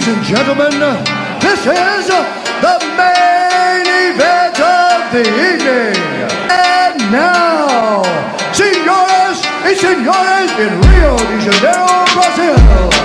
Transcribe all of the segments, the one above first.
Ladies and gentlemen, this is the main event of the evening. And now, senhoras e senhores, in Rio de Janeiro, Brazil,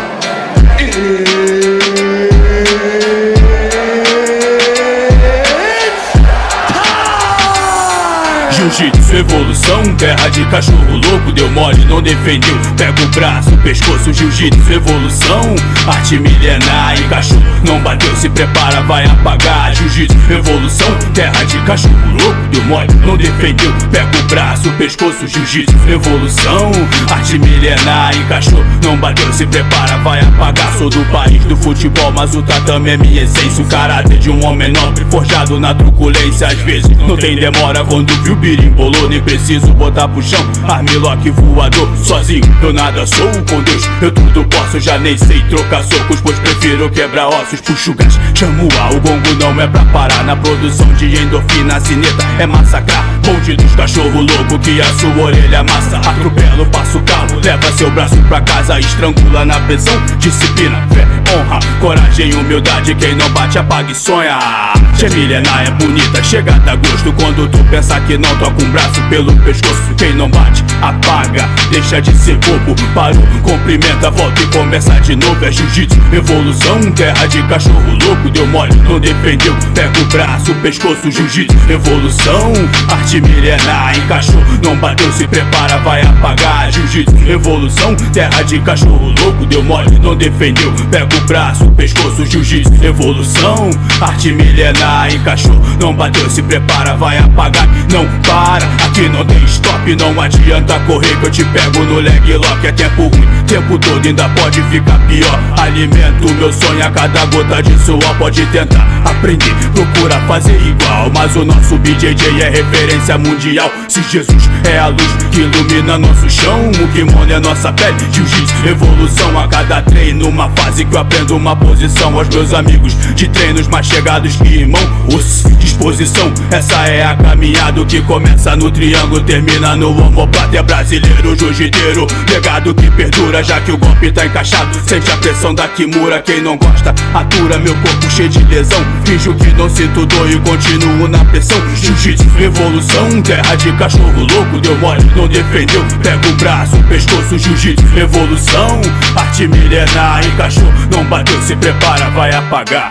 Jiu-jitsu, evolução, terra de cachorro louco, deu mole, não defendeu, pega o braço, pescoço, jiu-jitsu, evolução, arte milenar, encaixou, não bateu, se prepara, vai apagar, jiu-jitsu, evolução, terra de cachorro louco, deu mole, não defendeu, pega o braço, pescoço, jiu-jitsu, evolução, arte milenar, encaixou, não bateu, se prepara, vai apagar, sou do país do futebol, mas o tatame é minha essência, o caráter de um homem nobre, forjado na truculência, às vezes não tem demora, quando viu birimbolou, nem preciso botar pro chão, armlock voador, sozinho eu nada sou, com Deus eu tudo posso, já nem sei trocar socos, pois prefiro quebrar ossos, puxo gás, chamo A, o gongo não é pra parar, na produção de endorfina, a sineta é massacrar, bonde dos cachorro louco que a sua orelha amassa, atropelo, passo o carro, leva seu braço pra casa, estrangula na pressão, disciplina, fé, honra, coragem, humildade, quem não bate apaga e sonha, milenar é bonita, chega a dar gosto quando tu pensa que não, toca um braço pelo pescoço, quem não bate apaga, deixa de ser bobo, parou, cumprimenta, volta e começa de novo, é jiu-jitsu, evolução, terra de cachorro louco, deu mole, não defendeu, pega o braço, pescoço, jiu-jitsu, evolução, arte milenar, encaixou, não bateu, se prepara, vai apagar, jiu-jitsu, evolução, terra de cachorro louco, deu mole, não defendeu, pega o braço, pescoço, jiu-jitsu, evolução, arte milenar, encaixou, não bateu, se prepara, vai apagar, não para, aqui não tem stop, não adianta correr que eu te pego no leg lock, é tempo ruim, tempo todo ainda pode ficar pior, alimento meu sonho a cada gota de suor, pode tentar aprender, procura fazer igual, mas o nosso BJJ é referência mundial, se Jesus é a luz que ilumina nosso chão, o kimono é nossa pele, jiu-jitsu, evolução a cada treino, uma fase que eu aprendo uma posição, aos meus amigos de treinos mais chegados que irmão, disposição, essa é a caminhada que começa no triângulo, termina no omoplata, é brasileiro, jiu-jiteiro, legado que perdura, já que o golpe tá encaixado, sente a pressão da Kimura, quem não gosta, atura, meu corpo cheio de lesão, finjo que não sinto dor e continuo na pressão, jiu-jitsu, evolução, terra de cachorro louco, deu mole, não defendeu, pega o braço, pescoço, jiu-jitsu, evolução, arte milenar, encaixou, não bateu, se prepara, vai apagar.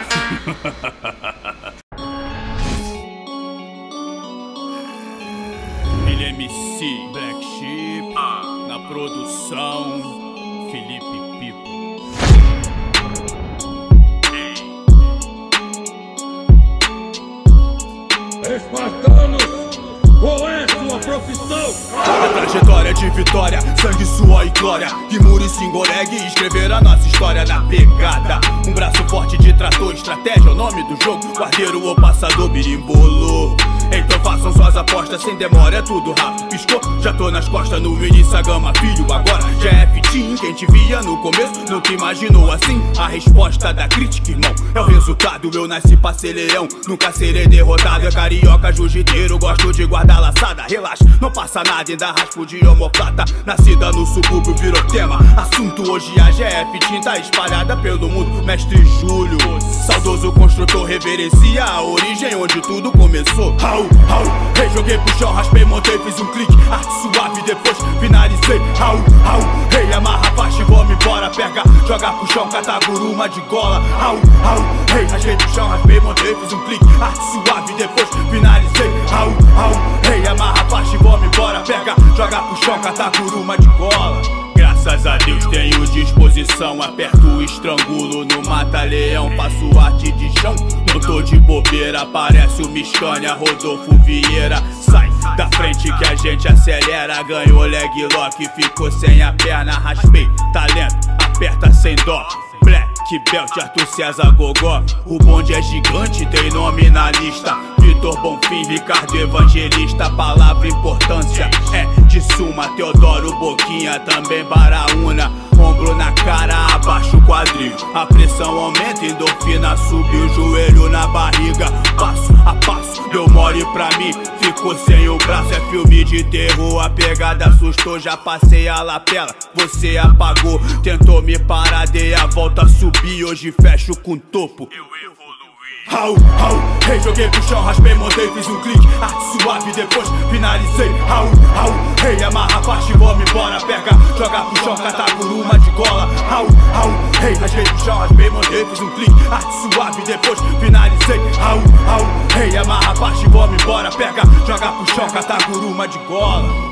MC Black Sheep, na produção Felipe Pipo. Espartanos, qual é sua profissão? A trajetória de vitória, sangue, suor e glória, Kimura e Singoreg escrever a nossa história na pegada. Um braço forte de trator, estratégia é o nome do jogo, guardeiro ou passador, birimbolo. Então façam suas apostas, sem demora, é tudo rápido. Piscou, já tô nas costas, no início a gama, filho, agora já é fitinho. Quem te via no começo, nunca imaginou assim. A resposta da crítica, irmão, é o resultado. Eu nasci pra ser leão, nunca serei derrotado. É carioca, jiu-jiteiro, gosto de guardar laçada. Relaxa, não passa nada, ainda raspo de omoplata. Nascida no subúrbio, virou tema. Assunto hoje a GF, tinta espalhada pelo mundo. Mestre Júlio, saudoso construtor, reverencia a origem onde tudo começou. Hey, joguei pro chão, raspei, montei, fiz um clique, arte suave, depois finalizei. Hey, amarra faixa e vou-me embora, pega, joga pro chão, cataguruma de gola. Hey, rasguei pro chão, raspei, montei, fiz um clique, arte suave, depois finalizei. Hey, amarra faixa e vou-me embora, pega, joga pro chão, cataguruma de gola. Graças a Deus tenho disposição, aperto o estrangulo no mata-leão, faço arte de chão, não tô de bobeira, parece o Miscânia, Rodolfo Vieira. Sai da frente que a gente acelera, ganhou leg lock, ficou sem a perna, raspei, talento, aperta sem dó. Black Belt, Arthur César Gogó, o bonde é gigante, tem nome na lista. Vitor Bonfim, Ricardo Evangelista, palavra importância é de suma. Teodoro Boquinha, também Baraúna, ombro na cara, abaixa o quadril. A pressão aumenta, endorfina sube, o joelho na barriga. Passo a passo, deu mole pra mim, ficou sem o braço. É filme de terror, a pegada assustou. Já passei a lapela, você apagou. Tentou me parar, dei a volta, subi. Hoje fecho com topo. Au, au, hey, joguei pro chão, raspei, montei, fiz um clique. Arte suave, depois finalizei. Au, au, hey, amarra a parte, vamos embora. Pega, joga pro chão, cataguru, uma de gola. Au, au, hey, raspei pro chão, raspei, montei, fiz um clique. Arte suave, depois finalizei. Au, au, hey, amarra a parte, vamos embora. Pega, joga pro chão, cataguru, uma de gola.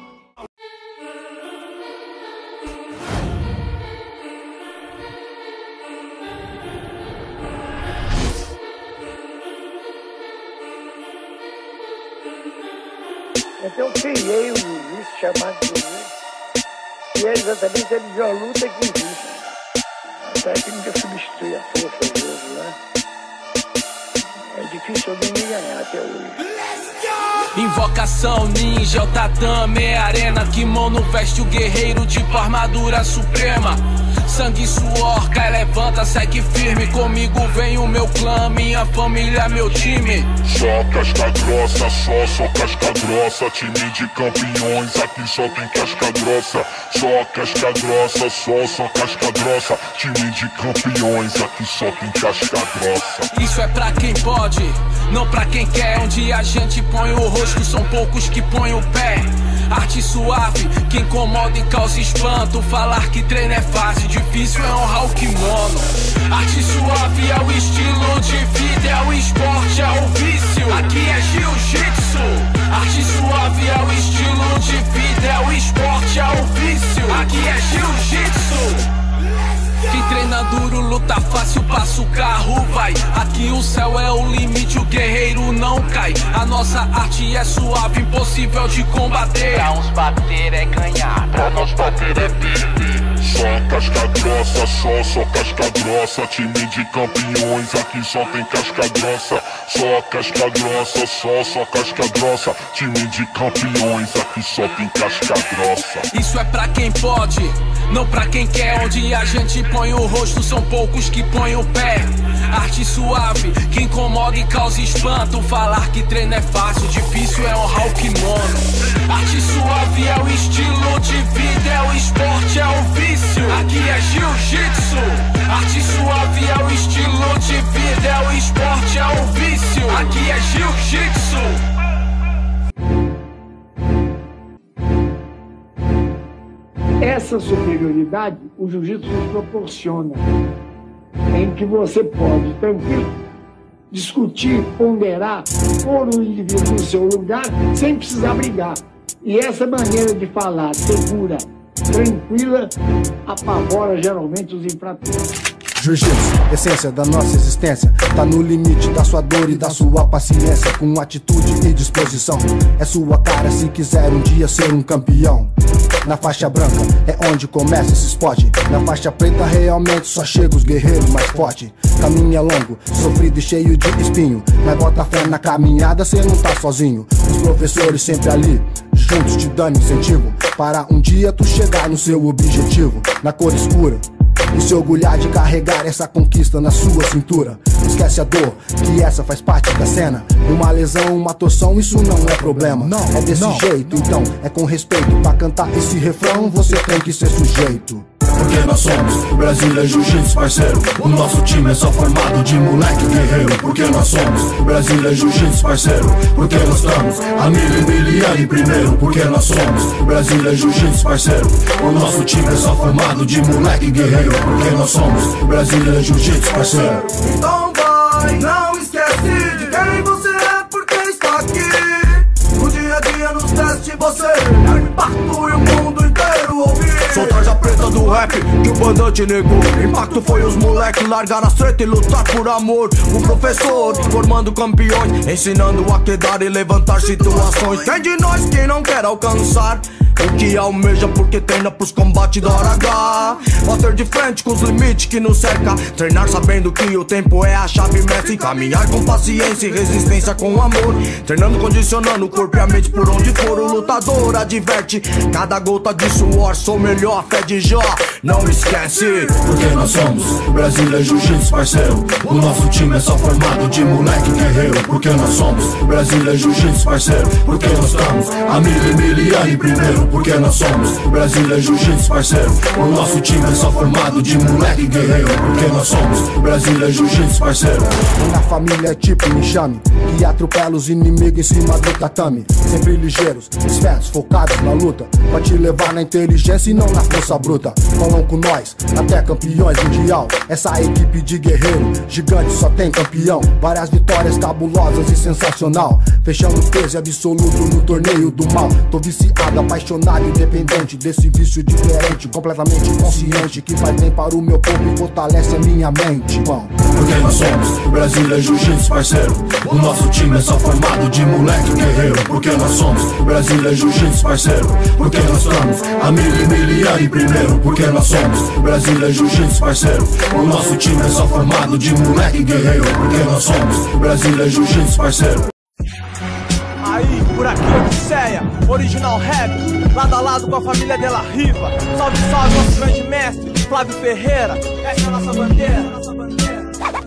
Então eu criei um jiu-jitsu chamado jiu-jitsu, e é exatamente a melhor luta que existe. A técnica substitui a força do jogo, né? É difícil alguém me ganhar até hoje. Invocação ninja, o tatame é arena. Kimono veste o guerreiro tipo armadura suprema. Sangue e suor, cai, levanta, segue firme. Comigo vem o meu clã, minha família, meu time. Só casca grossa, só casca grossa. Time de campeões, aqui só tem casca grossa. Só casca grossa, só casca grossa. Time de campeões, aqui só tem casca grossa. Isso é pra quem pode, não pra quem quer. Onde a gente põe o rosto, são poucos que põem o pé. Arte suave, que incomoda e causa espanto. Falar que treino é fácil, difícil é honrar o kimono. Arte suave é o estilo de vida, é o esporte, é o vício. Aqui é jiu-jitsu. Arte suave é o estilo de vida, é o esporte, é o vício. Aqui é jiu-jitsu. Quem treina duro, luta fácil, passa o carro, vai. Aqui o céu é o limite, o guerreiro não cai. A nossa arte é suave, impossível de combater. Pra uns bater é ganhar, pra nós bater é perder. Só casca grossa, só casca grossa. Time de campeões, aqui só tem casca grossa. Só casca grossa, só casca grossa. Time de campeões, aqui só tem casca grossa. Isso é pra quem pode, não pra quem quer. Onde a gente põe o rosto, são poucos que põem o pé. Arte suave, que incomoda e causa espanto. Falar que treino é fácil, difícil é honrar o kimono. Arte suave é o estilo de vida, é o esporte, é o vício. Aqui é jiu-jitsu. Arte suave é o estilo de vida, é o esporte, é o vício. Aqui é jiu-jitsu. Essa superioridade o jiu-jitsu nos proporciona, em que você pode tranquilo discutir, ponderar, pôr o indivíduo no seu lugar sem precisar brigar. E essa maneira de falar segura, tranquila, apavora geralmente os infratores. Jiu-jitsu, essência da nossa existência, tá no limite da sua dor e da sua paciência. Com atitude e disposição, é sua cara se quiser um dia ser um campeão. Na faixa branca é onde começa esse esporte. Na faixa preta realmente só chega os guerreiros mais fortes. Caminho é longo, sofrido e cheio de espinho, mas bota fé na caminhada, cê não tá sozinho. Os professores sempre ali, juntos te dando incentivo, para um dia tu chegar no seu objetivo. Na cor escura, e se orgulhar de carregar essa conquista na sua cintura. Esquece a dor, que essa faz parte da cena. Uma lesão, uma torção, isso não é problema. Não, é desse jeito, então é com respeito. Pra cantar esse refrão, você tem que ser sujeito. Porque nós somos o Brasil é jiu-jitsu, parceiro. O nosso time é só formado de moleque guerreiro. Porque nós somos o Brasil é jiu-jitsu, parceiro. Porque nós estamos a milhar em primeiro. Porque nós somos o Brasil é jiu-jitsu, parceiro. O nosso time é só formado de moleque guerreiro. Porque nós somos o Brasil é jiu-jitsu, parceiro. Então vai, não esquece de quem você é, porque está aqui. No dia a dia, nos testes, você é o impacto e o mundo inteiro ouvir. Sou tarja preta do rap que o bandante negou. Impacto foi os moleques largar as treta e lutar por amor. O professor formando campeões, ensinando a quedar e levantar situações. Tem de nós que não quer alcançar O que almeja porque treina pros combates da hora H. Bater de frente com os limites que nos cerca. Treinar sabendo que o tempo é a chave mestre. Caminhar com paciência e resistência com amor. Treinando, condicionando o corpo e a mente por onde for. O lutador adverte cada gota de suor. Sou melhor, fé de Jó, não esquece. Porque nós somos Brasília Jiu-Jitsu, parceiro. O nosso time é só formado de moleque guerreiro. Porque nós somos Brasília Jiu-Jitsu, parceiro. Porque nós estamos a milha em primeiro. Porque nós somos Brasília Jiu-Jitsu, parceiro. O nosso time é só formado de moleque guerreiro. Porque nós somos Brasília Jiu-Jitsu, parceiro. Minha família é tipo um enxame que atropela os inimigos em cima do tatame. Sempre ligeiros, espertos, focados na luta, pra te levar na inteligência e não na força bruta. Colam com nós, até campeões mundial. Essa equipe de guerreiro gigante só tem campeão. Várias vitórias cabulosas e sensacional. Fechando o peso absoluto no torneio do mal. Tô viciado, apaixonado, independente desse vício diferente. Completamente consciente que faz bem para o meu corpo e fortalece a minha mente. Bom, porque nós somos Brasília Jiu-Jitsu, parceiro. O nosso time é só formado de moleque guerreiro. Porque nós somos Brasília Jiu-Jitsu, parceiro. Porque nós estamos a milha em primeiro. Porque nós somos Brasília Jiu-Jitsu, parceiro. O nosso time é só formado de moleque guerreiro. Porque nós somos Brasília Jiu-Jitsu, parceiro. Aí, por aqui, Odisseia, original rap, lado a lado com a família de La Riva. Salve, salve, nosso grande mestre, Flávio Ferreira. Essa é a nossa bandeira, nossa bandeira.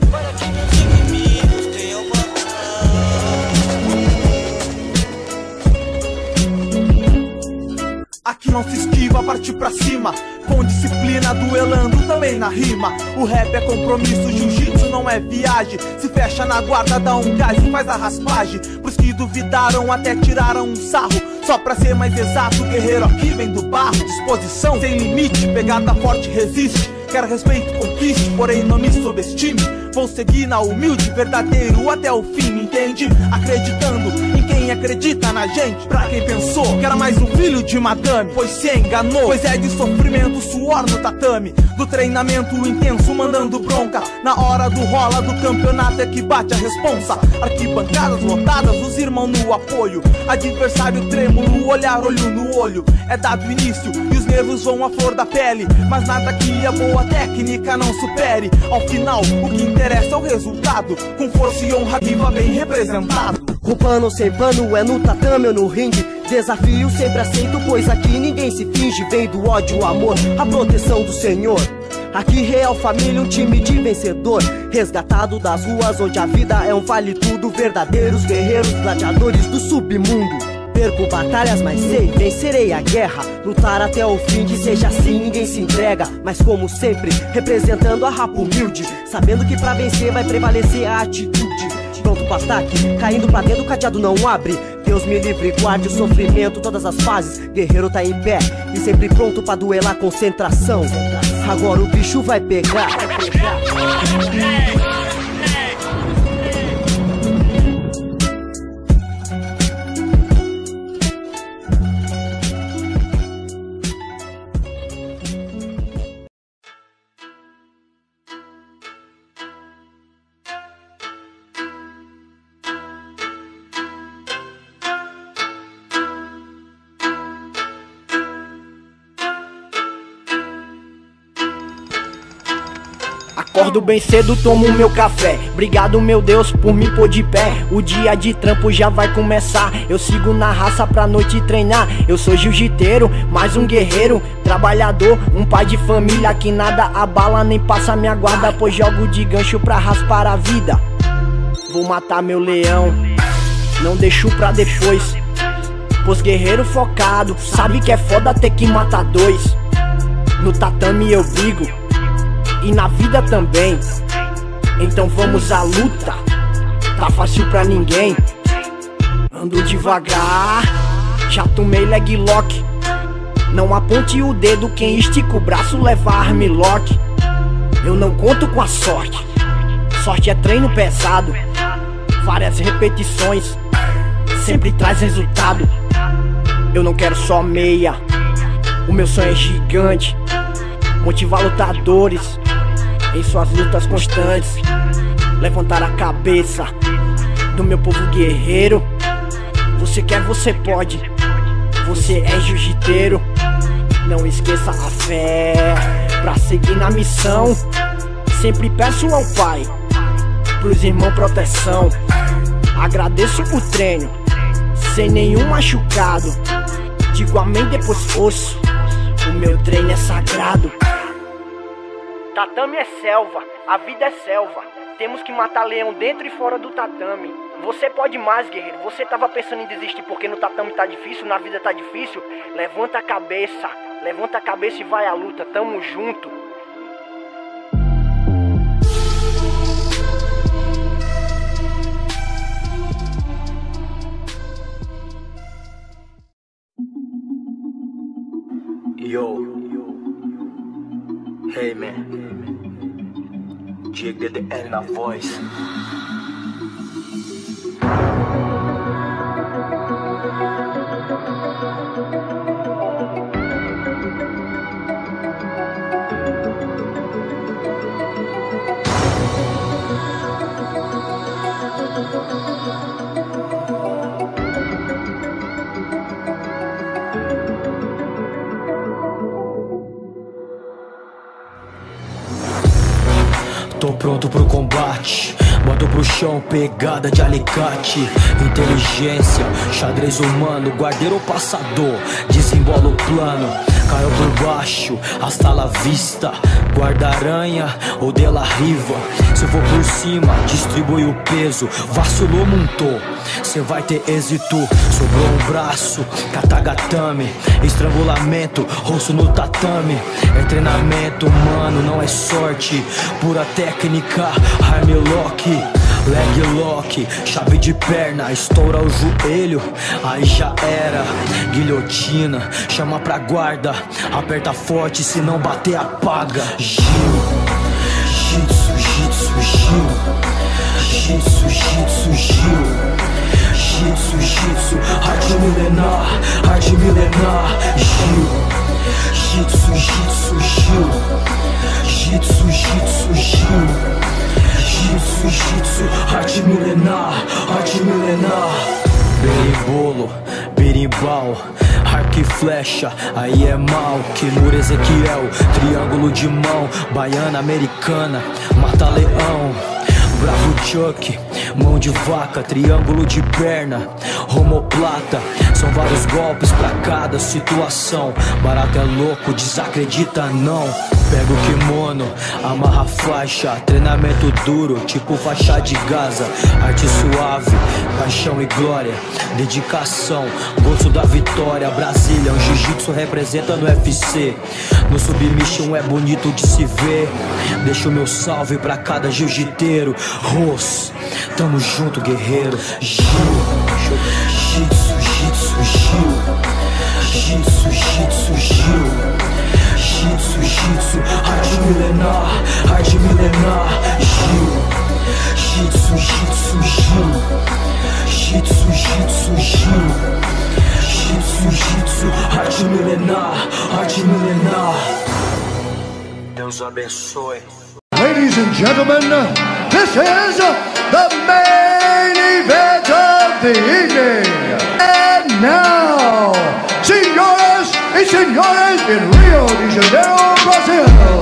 Aqui não se esquiva, partir pra cima, com disciplina, duelando também na rima. O rap é compromisso, jiu-jitsu não é viagem. Se fecha na guarda, dá um gás e faz a raspagem. Pros que duvidaram até tiraram um sarro. Só pra ser mais exato, o guerreiro aqui vem do barro. Disposição sem limite, pegada forte resiste. Quero respeito, conquiste, porém não me subestime. Vou seguir na humilde, verdadeiro até o fim, me entende? Acreditando em quem acredita na gente. Pra quem pensou que era mais um filho de madame, pois se enganou, pois é de sofrimento, suor no tatame. Do treinamento intenso, mandando bronca. Na hora do rola do campeonato é que bate a responsa. Arquibancadas lotadas, os irmãos no apoio. Adversário trêmulo, olhar olho no olho. É dado início e os nervos vão à flor da pele. Mas nada que a boa técnica não supere. Ao final, o que interessa é o resultado. Com força e honra viva bem representado. Com pano ou sem pano, é no tatame ou no ringue. Desafio sempre aceito, pois aqui ninguém se finge. Vem do ódio, o amor, a proteção do Senhor. Aqui Real Família, um time de vencedor. Resgatado das ruas onde a vida é um vale tudo. Verdadeiros guerreiros, gladiadores do submundo. Perco batalhas, mas sei, vencerei a guerra. Lutar até o fim, que seja assim, ninguém se entrega. Mas como sempre, representando a rapa humilde. Sabendo que pra vencer vai prevalecer a atitude. Pronto pro ataque, caindo pra dentro, o cadeado não abre. Deus me livre, guarde o sofrimento, todas as fases. Guerreiro tá em pé e sempre pronto pra duelar, concentração. Agora o bicho vai pegar. Acordo bem cedo, tomo meu café. Obrigado, meu Deus, por me pôr de pé. O dia de trampo já vai começar. Eu sigo na raça pra noite treinar. Eu sou jiu-jiteiro, mais um guerreiro, trabalhador, um pai de família que nada abala nem passa minha guarda, pois jogo de gancho pra raspar a vida. Vou matar meu leão, não deixo pra depois, pois guerreiro focado sabe que é foda ter que matar dois. No tatame eu brigo e na vida também. Então vamos à luta, tá fácil pra ninguém. Ando devagar, já tomei leg lock. Não aponte o dedo, quem estica o braço leva armlock. Eu não conto com a sorte, sorte é treino pesado. Várias repetições, sempre traz resultado. Eu não quero só meia, o meu sonho é gigante. Motivar lutadores em suas lutas constantes. Levantar a cabeça do meu povo guerreiro. Você quer, você pode. Você é jiu-jiteiro, não esqueça a fé. Pra seguir na missão, sempre peço ao Pai, pros irmãos proteção. Agradeço o treino, sem nenhum machucado. Digo amém depois ouço, o meu treino é sagrado. Tatame é selva, a vida é selva. Temos que matar leão dentro e fora do tatame. Você pode mais, guerreiro. Você tava pensando em desistir porque no tatame tá difícil, na vida tá difícil. Levanta a cabeça e vai à luta, tamo junto. Yo, hey man, Diego DDL na voz. Tô pronto pro combate, boto pro chão, pegada de alicate. Inteligência, xadrez humano, guardeiro ou passador, desembola o plano. Caiu por baixo, hasta la vista, guarda-aranha ou de la riva. Se eu for por cima, distribui o peso, vacilou, montou, cê vai ter êxito. Sobrou um braço, katagatame, estrangulamento, rosto no tatame. É treinamento, mano, não é sorte, pura técnica, armlock, leg lock, chave de perna, estoura o joelho, aí já era. Guilhotina, chama pra guarda, aperta forte, se não bater apaga. Gil, jitsu, jitsu, gil, jitsu, jitsu, gil, jitsu, jitsu, arte milenar, arte milenar. Gil, jitsu, jitsu, gil, jitsu, jitsu, gil, jitsu, jitsu, arte milenar, arte milenar. Berimbolo, berimbau, arco e flecha, aí é mal. Kimura Ezequiel, triângulo de mão, baiana americana, mata-leão. Bravo Chuck, mão de vaca, triângulo de perna, homoplata. São vários golpes pra cada situação. Barato é louco, desacredita não. Pega o kimono, amarra a faixa, treinamento duro, tipo faixa de Gaza. Arte suave, paixão e glória, dedicação, gosto da vitória. Brasília, um jiu-jitsu representa no UFC. No submission é bonito de se ver. Deixa o meu salve pra cada jiu-jiteiro. Ros, tamo junto, guerreiro. Gil, jitsu, jitsu, gil, jitsu, jitsu, gil, jitsu, jitsu, arte milenar, arte milenar. Gil, jitsu, jitsu, gil, jitsu, jitsu, gil, jitsu, jitsu, arte milenar, arte milenar. Deus abençoe. Ladies and gentlemen, this is the main event of the evening. And now, senhoras e senhores, in Rio de Janeiro, Brazil,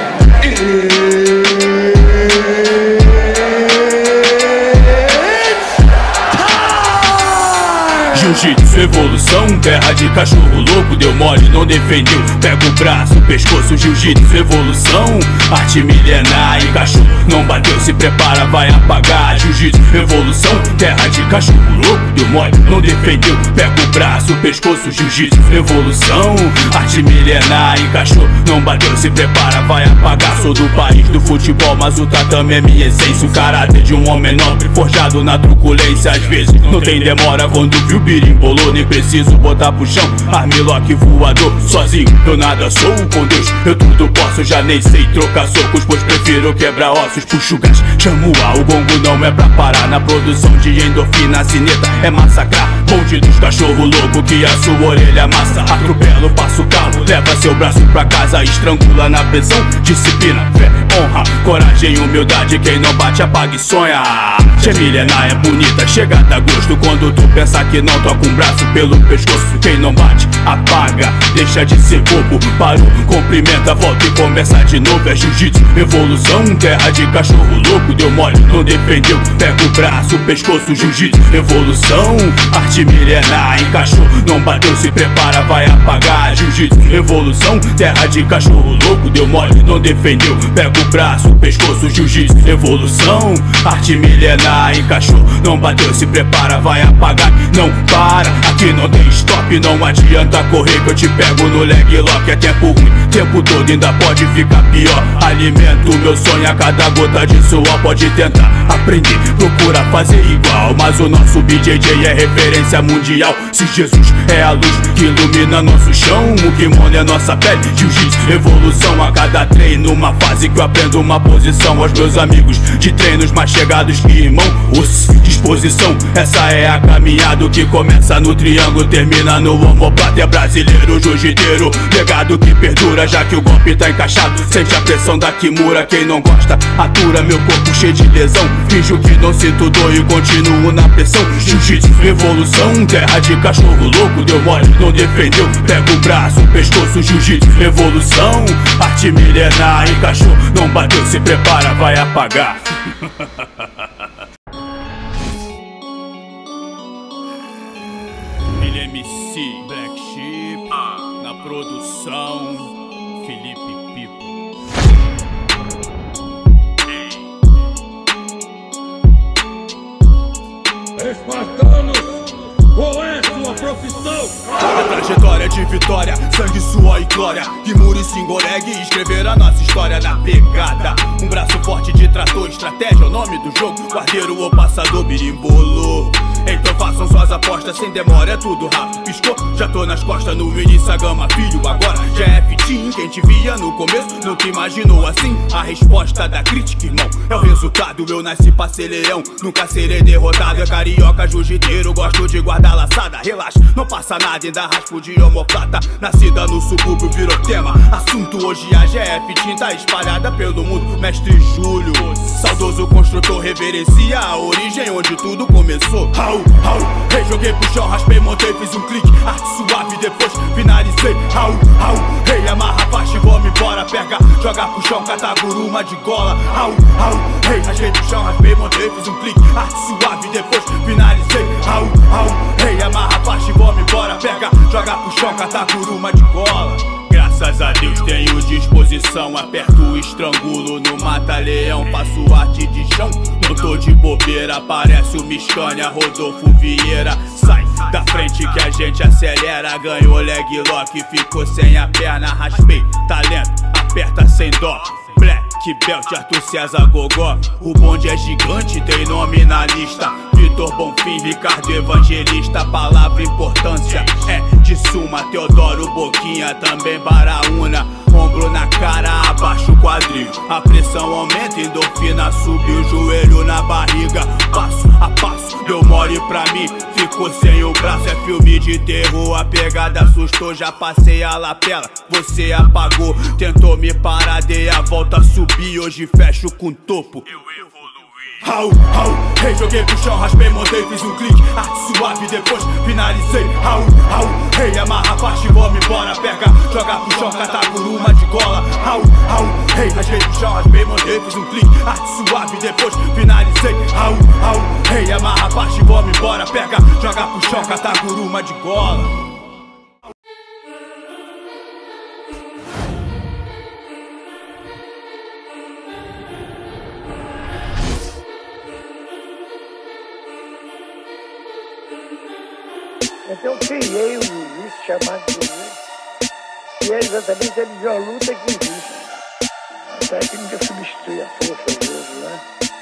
Jiu-jitsu, evolução, terra de cachorro louco, deu mole, não defendeu. Pega o braço, pescoço, jiu-jitsu, evolução, arte milenar e cachorro não bateu, se prepara, vai apagar. Jiu-jitsu, evolução, terra de cachorro louco, deu mole, não defendeu. Pega o braço, pescoço, jiu-jitsu, evolução, arte milenar e cachorro não bateu, se prepara, vai apagar. Sou do país do futebol, mas o tatame é minha essência. O caráter de um homem nobre, forjado na truculência. Às vezes não tem demora quando viu birimbolou, nem preciso botar pro chão. Armlock voador, sozinho eu nada sou, com Deus eu tudo posso. Já nem sei trocar socos, pois prefiro quebrar ossos. Puxo o gás, chamo o gongo, não é pra parar. Na produção de endorfina, a cineta é massacrar. bonde dos cachorro louco que a sua orelha amassa. Atropela o passo carro, leva seu braço pra casa, estrangula na pressão. Disciplina, fé, honra, coragem, humildade. Quem não bate apaga e sonha. Milenar é bonita, chega a dar gosto quando tu pensa que não toca um braço pelo pescoço. Quem não bate, apaga, deixa de ser bobo. Parou, cumprimenta, volta e começa de novo. É jiu-jitsu, evolução, terra de cachorro louco. Deu mole, não defendeu, pega o braço, pescoço. Jiu-jitsu, evolução, arte milenar. Encaixou, não bateu, se prepara, vai apagar. Jiu-jitsu, evolução, terra de cachorro louco. Deu mole, não defendeu, pega o braço, pescoço. Jiu-jitsu, evolução, arte milenar. Encaixou, não bateu, se prepara, vai apagar. Não para, aqui não tem stop. Não adianta correr que eu te pego no leg lock. É tempo ruim, tempo todo ainda pode ficar pior. Alimento meu sonho a cada gota de suor. Pode tentar aprender, procura fazer igual, mas o nosso BJJ é referência mundial. Se Jesus é a luz que ilumina nosso chão, o kimono é nossa pele. Jiu-jitsu, evolução a cada treino. Uma fase que eu aprendo uma posição. Aos meus amigos de treinos mais chegados que irmão, disposição, essa é a caminhada que começa no triângulo, termina no omoplata. É brasileiro, jiu-jiteiro, legado que perdura, já que o golpe tá encaixado. Sente a pressão da Kimura, quem não gosta, atura. Meu corpo cheio de lesão, finjo que não sinto dor e continuo na pressão. Jiu-jitsu, evolução, terra de cachorro louco. Deu mole, não defendeu, pega o braço, pescoço. Jiu-jitsu, evolução, arte milenar. Encaixou, não bateu, se prepara, vai apagar. MC Black Sheep na produção, Felipe Pipo. Espartanos, qual é sua profissão? A trajetória de vitória, sangue, suor e glória. Kimura e Singoreg escrever a nossa história na pegada. Um braço forte de trator, estratégia é o nome do jogo. Guardeiro ou passador, birimbolo. Então façam suas apostas sem demora, é tudo rápido. Piscou, já tô nas costas no início, a gama filho. Agora já é fitinho, quem te via no começo nunca imaginou assim. A resposta da crítica, irmão, é o resultado. Eu nasci pra ser leão, nunca serei derrotado. É carioca, jiu-jiteiro, gosto de guardar laçada. Relaxa, não passa nada, ainda raspo de omoplata. Nascida no subúrbio, virou tema. Assunto hoje a GF, tinta espalhada pelo mundo. Mestre Júlio, saudoso construtor, reverencia a origem onde tudo começou. Hey, joguei pro chão, raspei, montei, fiz um clique. Arte suave, depois finalizei. Hey, amarra faixa e vou me embora. Pega, joga pro chão, cataguruma de gola. Hey, raspei pro chão, raspei, montei, fiz um clique. Arte suave, depois finalizei. Hey, amarra faixa e vou me embora. Pega, joga pro chão, cataguruma de gola. Graças a Deus tenho disposição. Aperto, estrangulo no mata-leão. Faço arte de chão, não tô de bobeira. Parece o Miscânia, Rodolfo Vieira. Sai da frente que a gente acelera. Ganhou leg lock, ficou sem a perna. Raspei, talento, aperta sem dó. Black Belt, Arthur César Gogó. O bonde é gigante, tem nome na lista. Vitor Bonfim, Ricardo Evangelista. Palavra importância é de suma. Teodoro Boquinha, também Baraúna. Ombro na cara, abaixa o quadril. A pressão aumenta, endorfina subiu. Joelho na barriga, passo a passo. Deu mole pra mim, ficou sem o braço. É filme de terror, a pegada assustou. Já passei a lapela, você apagou. Tentou me parar, dei a volta, subi. Hoje fecho com topo. Hey, joguei pro chão, raspei, montei, fiz um clique. Arte suave, depois finalizei. Hey, amarra faixa e vou me embora. Pega, joga pro chão, cataguruma de gola. Hey, raspei pro chão, raspei, montei, fiz um clique. Arte suave, depois finalizei. Hey, amarra faixa e vou me embora. Pega, joga pro chão, cataguruma de gola. Então eu criei um jiu-jitsu chamado jiu-jitsu, e é exatamente a melhor luta que existe. A técnica substitui a força às vezes, né?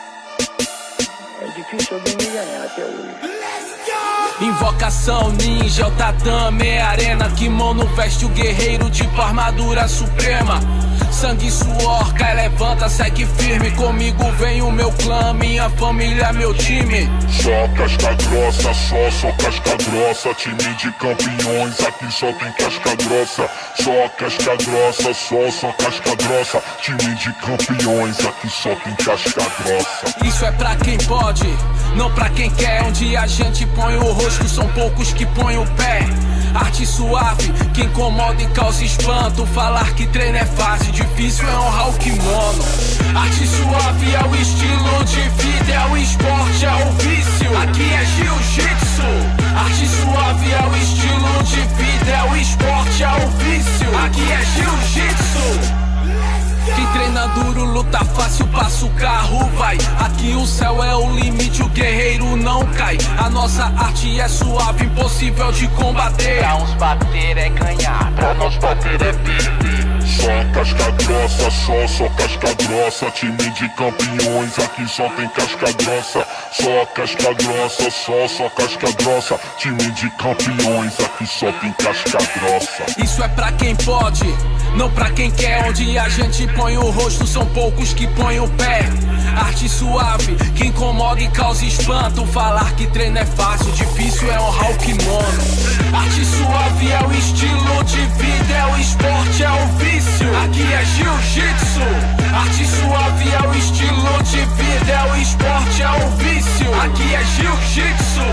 É difícil alguém me ganhar até hoje. Invocação ninja, o tatame é arena. Kimono veste o guerreiro tipo armadura suprema. sangue e suor, cai, levanta, segue firme. Comigo vem o meu clã, minha família, meu time. Só casca grossa, só casca grossa. Time de campeões, aqui só tem casca grossa. Só casca grossa, só casca grossa. Time de campeões, aqui só tem casca grossa. Isso é pra quem pode, não pra quem quer. Onde a gente põe o rosto, são poucos que põem o pé. Arte suave, que incomoda e causa espanto. Falar que treino é fácil, difícil é honrar o kimono. Arte suave é o estilo de vida, é o esporte, é o vício. Aqui é jiu-jitsu. Arte suave é o estilo de vida, é o esporte, é o vício. Aqui é jiu-jitsu. Quem treina duro, luta fácil, passa o carro, vai. Aqui o céu é o limite, o guerreiro não cai. A nossa arte é suave, impossível de combater. Pra uns bater é ganhar, pra nós bater é perder. Só casca grossa, só casca grossa. Time de campeões, aqui só tem casca grossa. Só casca grossa, só casca grossa. Time de campeões, aqui só tem casca grossa. Isso é pra quem pode, não pra quem quer. Onde a gente põe o rosto, são poucos que põem o pé. Arte suave, que incomoda e causa espanto. Falar que treino é fácil, difícil é honrar o kimono. Arte suave é o estilo de vida, é o esporte, é o vício. Aqui é jiu-jitsu. Arte suave é o estilo de vida, é o esporte, é o vício. Aqui é jiu-jitsu.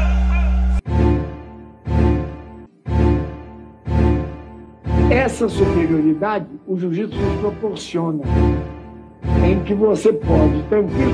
Essa superioridade o jiu-jitsu nos proporciona, em que você pode tranquilo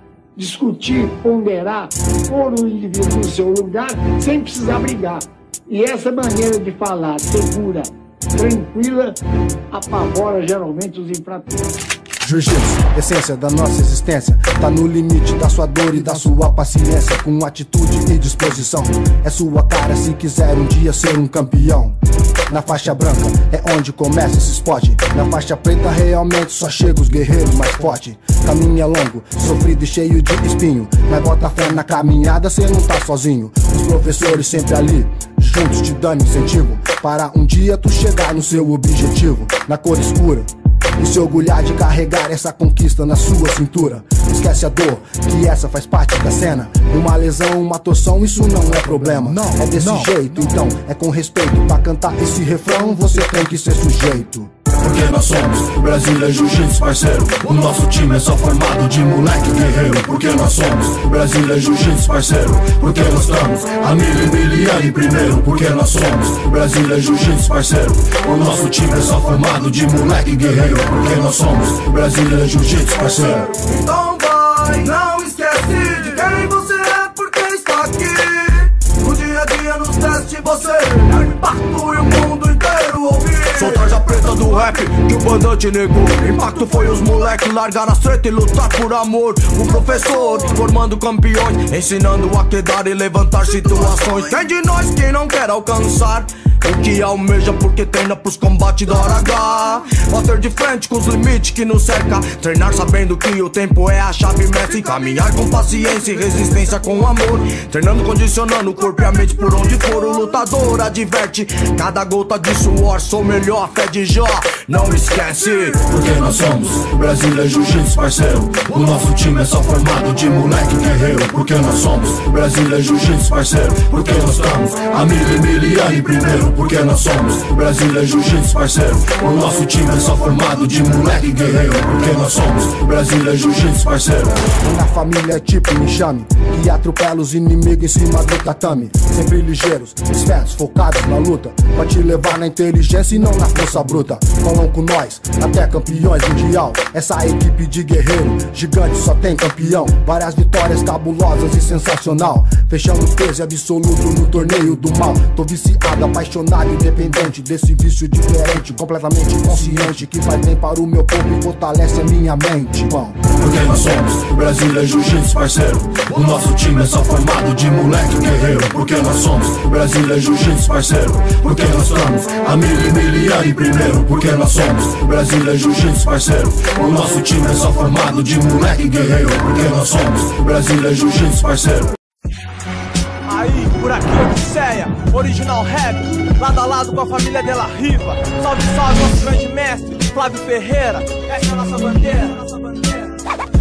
discutir, ponderar, pôr o indivíduo no seu lugar sem precisar brigar. E essa maneira de falar segura, tranquila, apavora geralmente os infratores. Jiu-jitsu, essência da nossa existência, tá no limite da sua dor e da sua paciência. Com atitude e disposição, é sua cara se quiser um dia ser um campeão. Na faixa branca é onde começa esse esporte. Na faixa preta realmente só chega os guerreiros mais fortes. Caminho é longo, sofrido e cheio de espinho, mas bota fé na caminhada, cê não tá sozinho. Os professores sempre ali, juntos te dando incentivo, para um dia tu chegar no seu objetivo. Na cor escura e se orgulhar de carregar essa conquista na sua cintura. Esquece a dor, que essa faz parte da cena. Uma lesão, uma torção, isso não é problema. Não, é desse jeito, então é com respeito. Pra cantar esse refrão, você tem que ser sujeito. Porque nós somos o Brasil é Jiu-Jitsu, parceiro. O nosso time é só formado de moleque guerreiro. Porque nós somos o Brasil é Jiu-Jitsu, parceiro. Porque nós estamos a milhar em primeiro. Porque nós somos o Brasil é Jiu-Jitsu, parceiro. O nosso time é só formado de moleque guerreiro. Porque nós somos o Brasil é Jiu-Jitsu, parceiro. Então vai, não esquece de quem você é, porque está aqui. No dia a dia nos testes você é impacto e o mundo inteiro ouvir. Sou tarja preta do rap que o bandante negou. Impacto foi os moleques largar as treta e lutar por amor. O professor formando campeões, ensinando a quedar e levantar situações. Quem de nós que não quer alcançar o que almeja, porque treina pros combates da hora H. Bater de frente com os limites que nos cerca. Treinar sabendo que o tempo é a chave mestre. Caminhar com paciência e resistência com amor. Treinando, condicionando o corpo e a mente por onde for. O lutador adverte cada gota de suor. Sou melhor, a fé de Jó, não esquece. Porque nós somos o Brasil é Jiu-Jitsu, parceiro. O nosso time é só formado de moleque guerreiro. Porque nós somos o Brasil é Jiu-Jitsu, parceiro. Porque nós estamos a milhar em primeiro. Porque nós somos o Brasil é Jiu-Jitsu, parceiro. O nosso time é só formado de moleque guerreiro. Porque nós somos o Brasil é Jiu-Jitsu, parceiro. Na família é tipo um enxame que atropela os inimigos em cima do tatame. Sempre ligeiros, espertos, focados na luta, pra te levar na inteligência e não na força bruta. Colam com nós, até campeões mundial. Essa equipe de guerreiro gigante só tem campeão. Várias vitórias cabulosas e sensacional. Fechando peso absoluto no torneio do mal. Tô viciado, apaixonado, independente desse vício diferente, completamente consciente, que faz bem para o meu corpo e fortalece a minha mente. Bom, porque nós somos o Brasil é Jiu-Jitsu, parceiro. O nosso time é só formado de moleque guerreiro. Porque nós somos o Brasil é Jiu-Jitsu, parceiro. Porque nós estamos a milhar em primeiro. Porque nós somos o Brasil é Jiu-Jitsu, parceiro. O nosso time é só formado de moleque guerreiro. Porque nós somos o Brasil é Jiu-Jitsu, parceiro. Aí, Por aqui Odisseia, original rap, lado a lado com a família Della Riva. Salve, salve, nosso grande mestre, Flávio Ferreira. Essa é a nossa bandeira, nossa bandeira.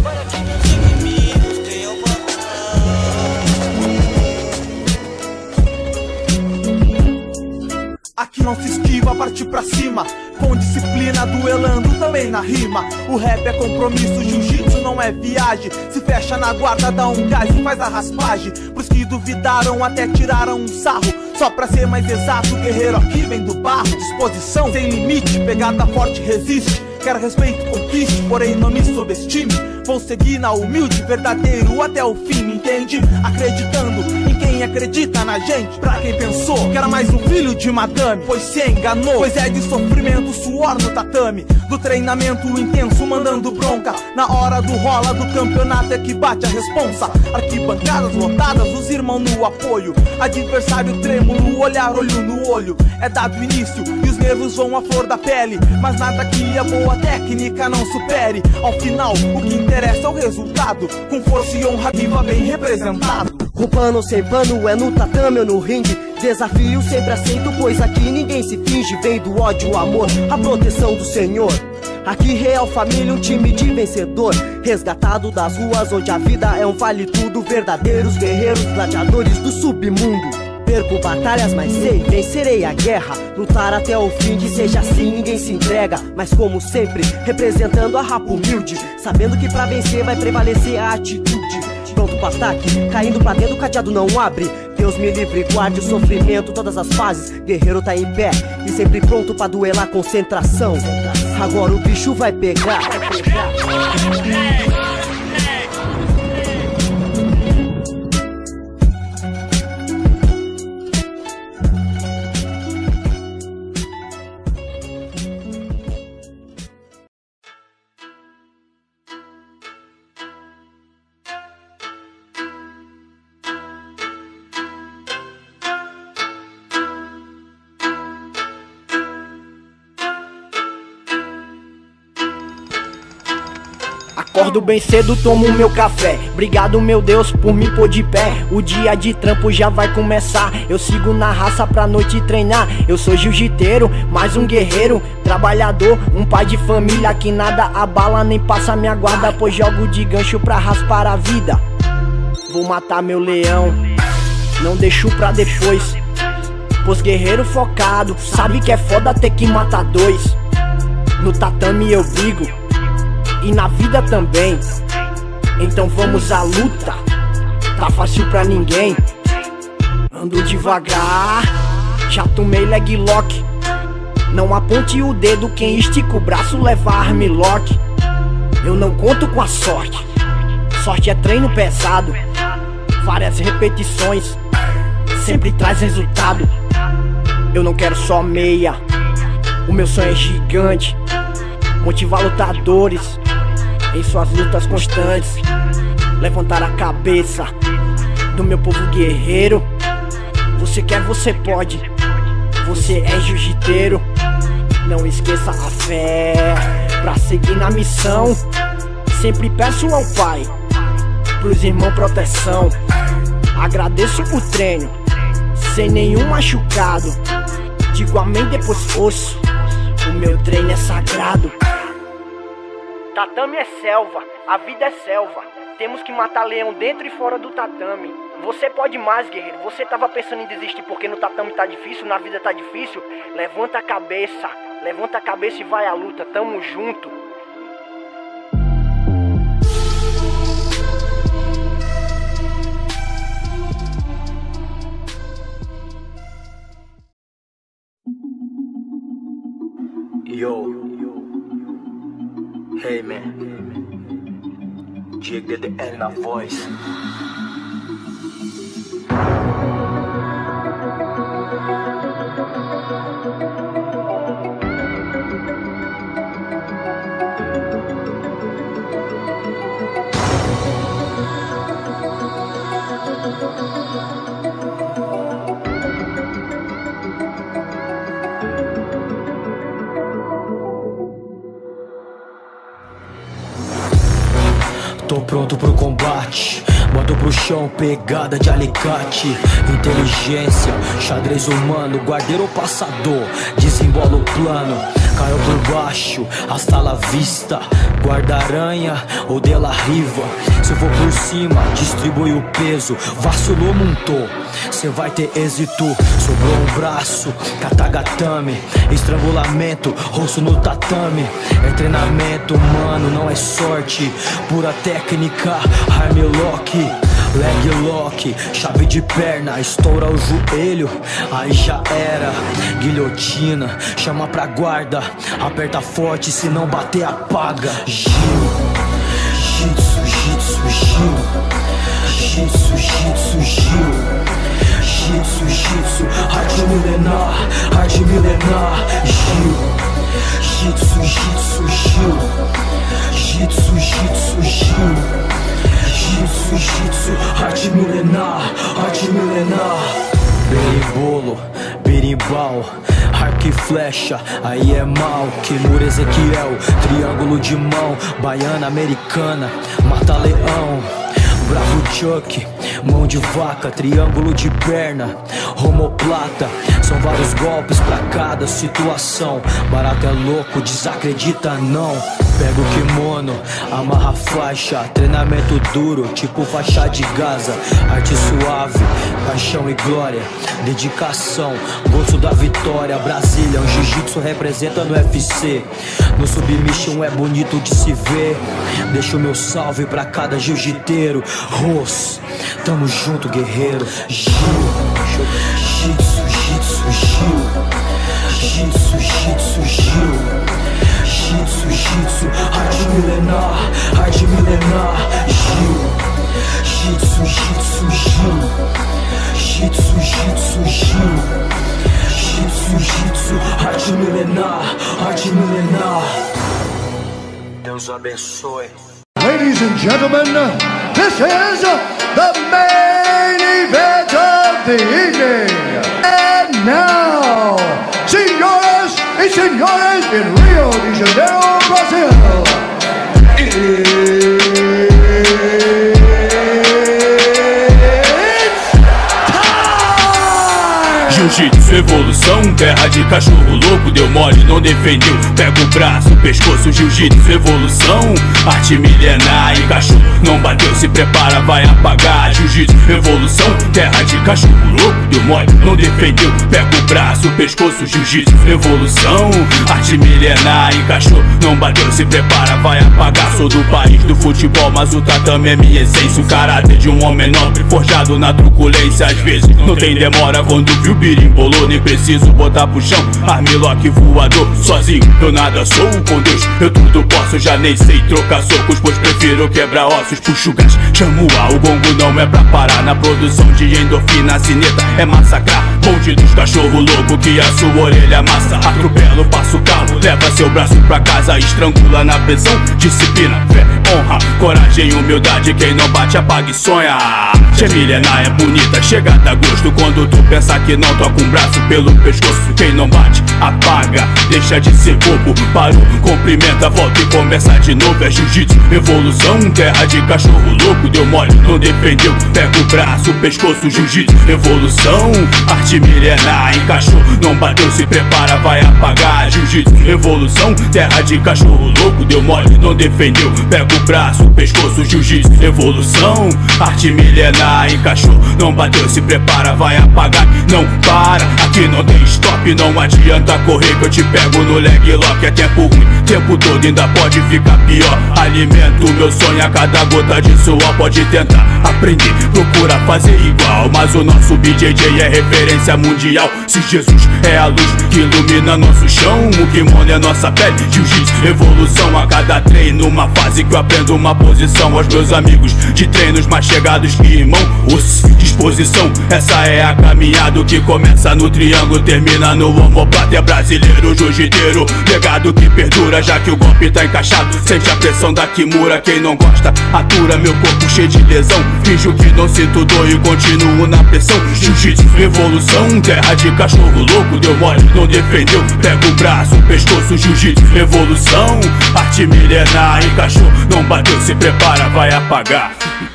Aqui não se esquiva, partir pra cima, com disciplina, duelando também na rima. O rap é compromisso, jiu-jitsu não é viagem. Se fecha na guarda, dá um gás e faz a raspagem. Pros que duvidaram, até tiraram um sarro. Só pra ser mais exato, o guerreiro aqui vem do barro. Disposição sem limite, pegada forte resiste. Quero respeito, conquiste, porém não me subestime. Vou seguir na humilde, verdadeiro até o fim, me entende? Acreditando em quem acredita na gente. Pra quem pensou que era mais um filho de madame, pois se enganou, pois é de sofrimento, suor no tatame. Do treinamento intenso, mandando bronca. Na hora do rola do campeonato é que bate a responsa. Arquibancadas lotadas, os irmãos no apoio. Adversário trêmulo, olhar olho no olho. É dado início e os nervos vão à flor da pele. Mas nada que a boa técnica não supere. Ao final, o que interessa é o resultado. Com força e honra viva bem representado. Com pano ou sem pano, é no tatame ou no ringue. Desafio sempre aceito, pois aqui ninguém se finge. Vem do ódio, o amor, a proteção do Senhor. Aqui Real Família, um time de vencedor. Resgatado das ruas onde a vida é um vale tudo. Verdadeiros guerreiros, gladiadores do submundo. Perco batalhas, mas sei, vencerei a guerra. Lutar até o fim, que seja assim, ninguém se entrega. Mas como sempre, representando a rapa humilde. Sabendo que pra vencer vai prevalecer a atitude. Pronto pro ataque, caindo pra dentro, o cadeado não abre. Deus me livre, guarde o sofrimento, todas as fases. Guerreiro tá em pé e sempre pronto pra duelar, concentração. Agora o bicho vai pegar. Acordo bem cedo, tomo meu café. Obrigado, meu Deus, por me pôr de pé. O dia de trampo já vai começar. Eu sigo na raça pra noite treinar. Eu sou jiu-jiteiro, mais um guerreiro, trabalhador, um pai de família que nada abala nem passa minha guarda. Pois jogo de gancho pra raspar a vida. Vou matar meu leão, não deixo pra depois. Pois guerreiro focado, sabe que é foda ter que matar dois. No tatame eu brigo e na vida também. Então vamos à luta, tá fácil pra ninguém. Ando devagar, já tomei leg lock. Não aponte o dedo, quem estica o braço leva armlock. Eu não conto com a sorte, sorte é treino pesado. Várias repetições, sempre traz resultado. Eu não quero só meia, o meu sonho é gigante. Motivar lutadores em suas lutas constantes. Levantar a cabeça do meu povo guerreiro. Você quer, você pode. Você é jiu-jiteiro. Não esqueça a fé pra seguir na missão. Sempre peço ao Pai, pros irmãos proteção. Agradeço o treino, sem nenhum machucado. Digo amém depois ouço, o meu treino é sagrado. Tatame é selva, a vida é selva. Temos que matar leão dentro e fora do tatame. Você pode mais, guerreiro. Você tava pensando em desistir porque no tatame tá difícil, na vida tá difícil. Levanta a cabeça e vai à luta, tamo junto. Yo, hey man, Diego DDL na voz. Tô Pronto pro combate, boto pro chão, pegada de alicate. Inteligência, xadrez humano, guardeiro ou passador, desembola o plano. Caiu por baixo, hasta la vista, guarda-aranha ou de la riva. Se eu for por cima, distribui o peso, vacilou, montou, cê vai ter êxito. Sobrou um braço, katagatame, estrangulamento, rosto no tatame. É treinamento, mano, não é sorte, pura técnica, armlock, leg lock, chave de perna, estoura o joelho, aí já era. Guilhotina, chama pra guarda, aperta forte, se não bater apaga. Gil, jitsu, jitsu, gil, jitsu, jitsu, gil, jitsu, jitsu, arte milenar, arte milenar. Gil, jitsu, jitsu, gil, jitsu, jitsu, gil, jitsu, jitsu, arte milenar, arte milenar. Berimbolo, berimbau, arco e flecha, aí é mal. Kimura, Ezequiel, triângulo de mão, baiana, americana, mata-leão. Bravo Chuck, mão de vaca, triângulo de perna, homoplata. São vários golpes pra cada situação. Barato é louco, desacredita não. Pega o kimono, amarra a faixa, treinamento duro, tipo faixa de Gaza. Arte suave, paixão e glória, dedicação, gosto da vitória. Brasília, um jiu-jitsu representa no UFC. No submission é bonito de se ver. Deixa o meu salve pra cada jiu-jiteiro. Ros, tamo junto, guerreiro. Gil, jitsu, jitsu, gil, jitsu, jitsu, gil, jitsu, jitsu, arte milenar, arte milenar. Gil, jitsu, jitsu, gil, jitsu, jitsu, gil, jitsu, jitsu, arte milenar, arte milenar. Deus abençoe. Ladies and gentlemen, this is the main event of the evening. And now, senhoras e senhores, in Rio de Janeiro, Brazil, Jiu-jitsu, evolução, terra de cachorro louco, deu mole, não defendeu. Pega o braço, pescoço, jiu-jitsu, evolução, arte milenar e cachorro não bateu, se prepara, vai apagar. Jiu-jitsu, evolução, terra de cachorro louco, deu mole, não defendeu. Pega o braço, pescoço, jiu-jitsu, evolução, arte milenar e cachorro não bateu, se prepara, vai apagar. Sou do país do futebol, mas o tatame é minha essência. O caráter de um homem nobre, forjado na truculência. Às vezes não tem demora quando viu birimbolou, nem preciso botar pro chão. Armlock voador, sozinho eu nada sou, com Deus eu tudo posso. Já nem sei trocar socos, pois prefiro quebrar ossos. Puxo gás, chamo A, o gongo não é pra parar. Na produção de endorfina, a sineta é massacrar. Bonde dos cachorro louco que a sua orelha amassa. Atropelo, passo o carro, leva seu braço pra casa. Estrangula na pressão, disciplina, fé, honra, coragem, humildade. Quem não bate apaga e sonha. Arte milenar é bonita, chega a dar gosto quando tu pensa que não. Toca um braço pelo pescoço, quem não bate apaga, deixa de ser bobo. Parou, cumprimenta, volta e começa de novo. É jiu-jitsu, evolução, terra de cachorro louco, deu mole, não defendeu. Pega o braço, pescoço, jiu-jitsu, evolução, arte milenar, encaixou, não bateu, se prepara, vai apagar. Jiu-jitsu, evolução, terra de cachorro louco, deu mole, não defendeu. Pega o braço, pescoço, jiu-jitsu, evolução, arte milenar, encaixou, não bateu, se prepara, vai apagar. Não para, aqui não tem stop, não adianta correr que eu te pego no leg lock. É tempo ruim, tempo todo ainda pode ficar pior. Alimento meu sonho, a cada gota de suor. Pode tentar aprender, procura fazer igual, mas o nosso BJJ é referência mundial. Se Jesus é a luz que ilumina nosso chão, o kimono é nossa pele. Jiu-jitsu, evolução, a cada treino uma fase que eu aprendo uma posição. Aos meus amigos de treinos mais chegados que irmão, disposição, essa é a caminhada que começa no triângulo, termina no omoplata. É brasileiro, jiu-jiteiro, legado que perdura, já que o golpe tá encaixado. Sente a pressão da Kimura, quem não gosta atura. Meu corpo cheio de lesão, finjo que não sinto dor e continuo na pressão. Jiu-jitsu, evolução, evolução. Terra de cachorro louco, deu mole, não defendeu. Pega o braço, pescoço, jiu-jitsu, evolução. Arte milenar, encaixou, não bateu, se prepara, vai apagar.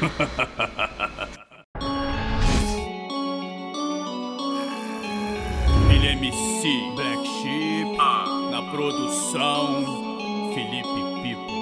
MC Black Sheep na produção, Felipe Pipo.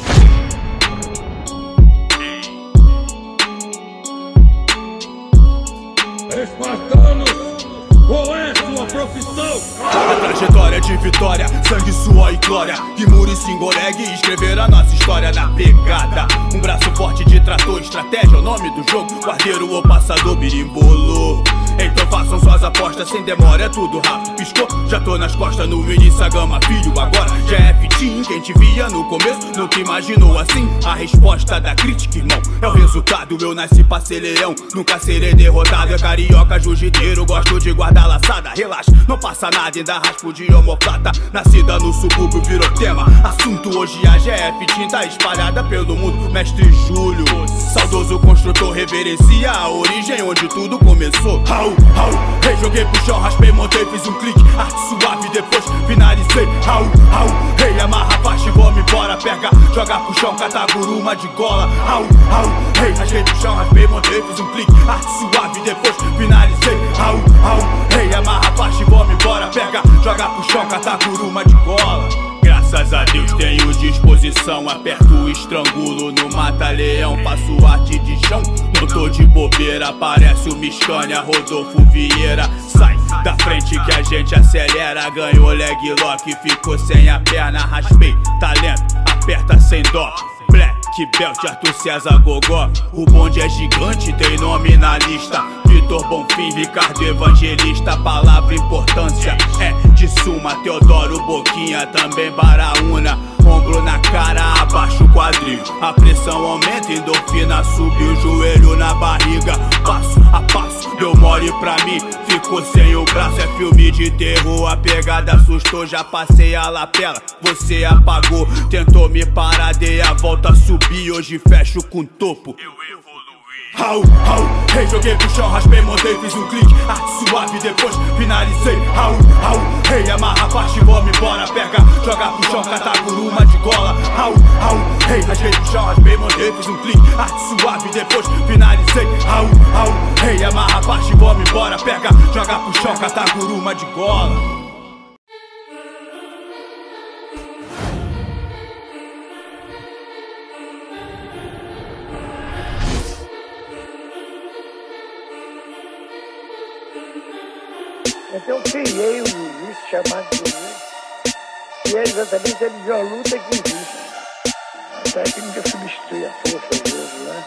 Espartanos, qual é sua profissão? A trajetória de vitória, sangue, suor e glória. Que Muricy Goreg escrever a nossa história na pegada. Um braço forte de trator, estratégia é o nome do jogo. Guardeiro ou passador, birimbolo. Então façam suas apostas, sem demora, é tudo rápido. Piscou, já tô nas costas no Início Gama, filho, agora já é fitinho. Quem te via no começo, nunca imaginou assim. A resposta da crítica, irmão, é o resultado. Eu nasci pra ser leão, nunca serei derrotado. É carioca, jiu-jiteiro, gosto de guardar laçada. Relaxa, não passa nada, ainda raspo de homoplata. Nascida no subúrbio, virou tema. Assunto hoje a GF, tinta espalhada pelo mundo. Mestre Júlio, saudoso construtor, reverencia a origem onde tudo começou. Hey, joguei pro chão, raspei, montei, fiz um clique. Arte suave, depois finalizei. Hey, amarra faixa e vamos embora. Pega, joga pro chão, cataguru, uma de gola. Hey, raspei pro chão, raspei, montei, fiz um clique. Arte suave, depois finalizei. Hey, amarra faixa e vamos embora. Pega, joga pro chão, cataguru, uma de gola. Graças a Deus tenho disposição. Aperto, estrangulo no mata-leão. Faço arte de chão, não tô de bobeira. Parece o Miscânia, Rodolfo Vieira. Sai da frente que a gente acelera. Ganhou leg lock, ficou sem a perna. Raspei, talento, aperta sem dó. Black Belt, Arthur César Gogó. O bonde é gigante, tem nome na lista. Vitor Bonfim, Ricardo Evangelista. Palavra importância é de suma. Teodoro Boquinha, também Baraúna. Ombro na cara, abaixa o quadril. A pressão aumenta, endorfina sube. O joelho na barriga, passo a passo. Deu mole pra mim, ficou sem o braço. É filme de terror, a pegada assustou. Já passei a lapela, você apagou. Tentou me parar, dei a volta, subi. Hoje fecho com topo. Hey, joguei pro chão, raspei, montei, fiz um clique. Arte suave, depois finalizei. Hey, amarra faixa e vamos embora. Pega, joga pro chão, cataguru, uma de gola. Hey, raspei pro chão, raspei, montei, fiz um clique. Arte suave, depois finalizei. Hey, amarra faixa e vamos embora. Pega, joga pro chão, cataguru, uma de gola. Então eu criei um jiu-jitsu chamado jiu-jitsu, e é exatamente a melhor luta que existe. A técnica substitui a força às vezes, né?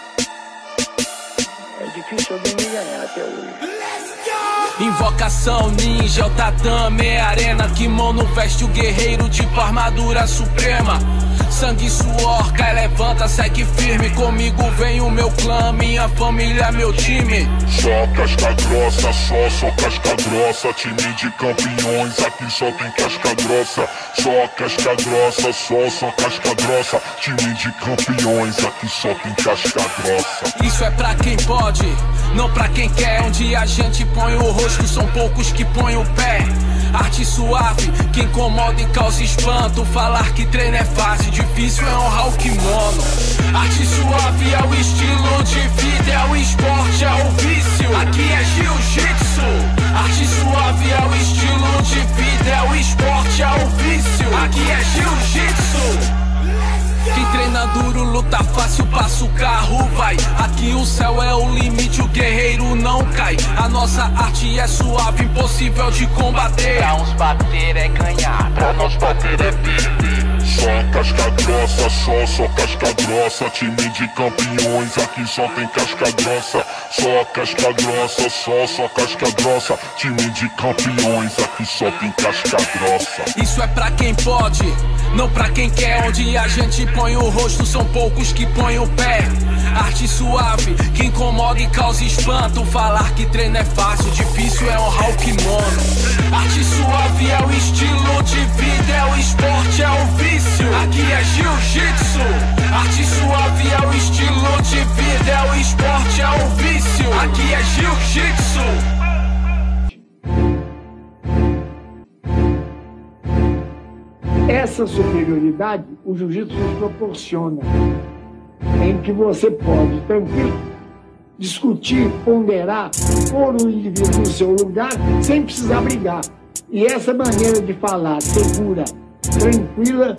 É difícil alguém me ganhar até hoje. Invocação ninja, o tatame é arena. Kimono veste o guerreiro tipo armadura suprema. Sangue, suor, cai, levanta, segue firme. Comigo vem o meu clã, minha família, meu time. Só casca grossa, só casca grossa. Time de campeões, aqui só tem casca grossa. Só casca grossa, só casca grossa. Time de campeões, aqui só tem casca grossa. Isso é pra quem pode, não pra quem quer. Onde a gente põe o rosto, são poucos que põem o pé. Arte suave, que incomoda e causa espanto. Falar que treino é fácil, difícil é honrar o kimono. Arte suave é o estilo de vida, é o esporte, é o vício. Aqui é jiu-jitsu. Arte suave é o estilo de vida, é o esporte, é o vício. Aqui é jiu-jitsu. Quem treina duro, luta fácil, passa o carro, vai. Aqui o céu é o limite, o guerreiro não cai. A nossa arte é suave, impossível de combater. Pra uns bater é ganhar, pra nós bater é perder. Só casca grossa, só casca grossa. Time de campeões, aqui só tem casca grossa. Só casca grossa, só casca grossa. Time de campeões, aqui só tem casca grossa. Isso é pra quem pode, não pra quem quer. Onde a gente põe o rosto, são poucos que põem o pé. Arte suave, que incomoda e causa espanto. Falar que treino é fácil, difícil é honrar o kimono. Arte suave é o estilo de vida, é o esporte, é o vício. Aqui é jiu-jitsu. Arte suave é o estilo de vida, é o esporte, é o vício. Aqui é jiu-jitsu. Essa superioridade o jiu-jitsu nos proporciona, em que você pode tranquilo discutir, ponderar, pôr o indivíduo no seu lugar sem precisar brigar. E essa maneira de falar segura, tranquila,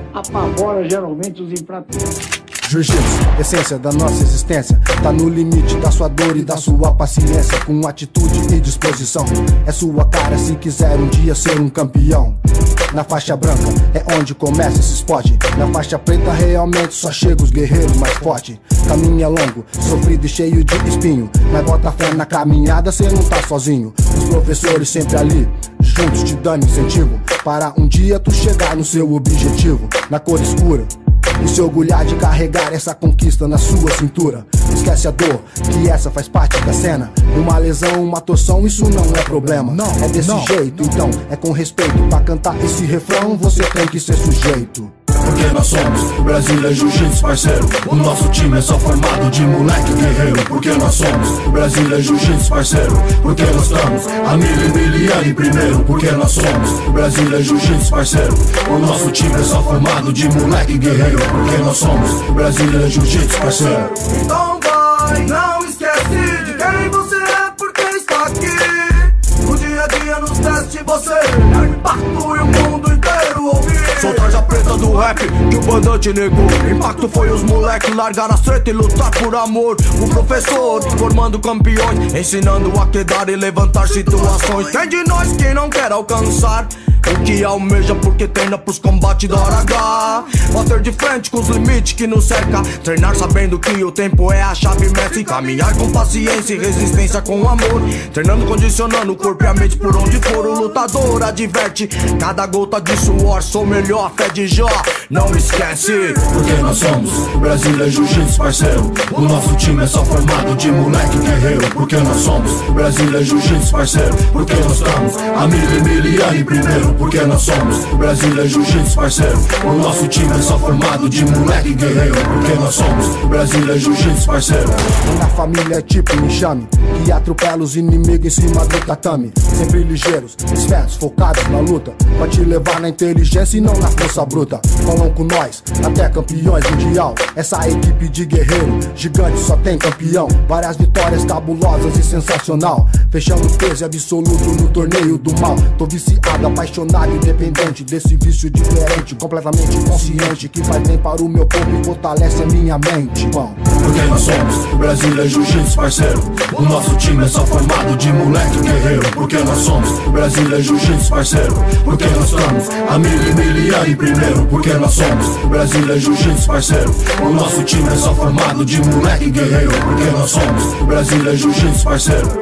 apavora geralmente os infratores. Jiu-jitsu, essência da nossa existência, tá no limite da sua dor e da sua paciência, com atitude e disposição. É sua cara se quiser um dia ser um campeão. Na faixa branca é onde começa esse esporte. Na faixa preta realmente só chega os guerreiros mais fortes. Caminho é longo, sofrido e cheio de espinho, mas bota fé na caminhada, cê não tá sozinho. Os professores sempre ali, juntos te dando incentivo, para um dia tu chegar no seu objetivo. Na cor escura e se orgulhar de carregar essa conquista na sua cintura. Esquece a dor, que essa faz parte da cena. Uma lesão, uma torção, isso não é problema. Não, é desse jeito, então é com respeito. Pra cantar esse refrão, você tem que ser sujeito. Porque nós somos o Brasil é Jiu-Jitsu, parceiro. O nosso time é só formado de moleque guerreiro. Porque nós somos o Brasil é Jiu-Jitsu, parceiro. Porque nós estamos a milhar em primeiro. Porque nós somos o Brasil é Jiu-Jitsu, parceiro. O nosso time é só formado de moleque guerreiro. Porque nós somos o Brasil é Jiu-Jitsu, parceiro. Então vai, não esquece de quem você é, porque está aqui. No dia a dia nos testes você é impacto e o mundo inteiro ouvir. Sou tarja preta do rap que o bandante negou. Impacto foi os moleques largar as treta e lutar por amor. O professor formando campeões, ensinando a quedar e levantar situações. Tem de nós que não quer alcançar o que almeja porque treina pros combates da hora H. Bater de frente com os limites que nos cerca. Treinar sabendo que o tempo é a chave mestre. Caminhar com paciência e resistência com amor. Treinando, condicionando o corpo e a mente por onde for. O lutador adverte cada gota de suor. Sou melhor, a fé de Jó, não esquece. Porque nós somos o Brasil é Jiu-Jitsu, parceiro. O nosso time é só formado de moleque guerreiro. Porque nós somos o Brasil é Jiu-Jitsu, parceiro. Porque nós estamos a milhar em primeiro. Porque nós somos o Brasil é Jiu-Jitsu, parceiro. O nosso time é só formado de moleque guerreiro. Porque nós somos o Brasil é Jiu-Jitsu, parceiro. Na família é tipo um enxame que atropela os inimigos em cima do tatame. Sempre ligeiros, espertos, focados na luta, pra te levar na inteligência e não na força bruta. Falam com nós, até campeões mundial. Essa equipe de guerreiro gigante só tem campeão. Várias vitórias cabulosas e sensacional. Fechando peso absoluto no torneio do mal. Tô viciado, apaixonado, independente desse vício diferente, completamente consciente, que faz bem para o meu corpo e fortalece a minha mente. Bom, porque nós somos o Brasil é Jiu-Jitsu, parceiro. O nosso time é só formado de moleque guerreiro. Porque nós somos o Brasil é Jiu-Jitsu, parceiro. Porque nós estamos a milhar em primeiro. Porque nós somos o Brasil é Jiu-Jitsu, parceiro. O nosso time é só formado de moleque guerreiro. Porque nós somos o Brasil é Jiu-Jitsu, parceiro.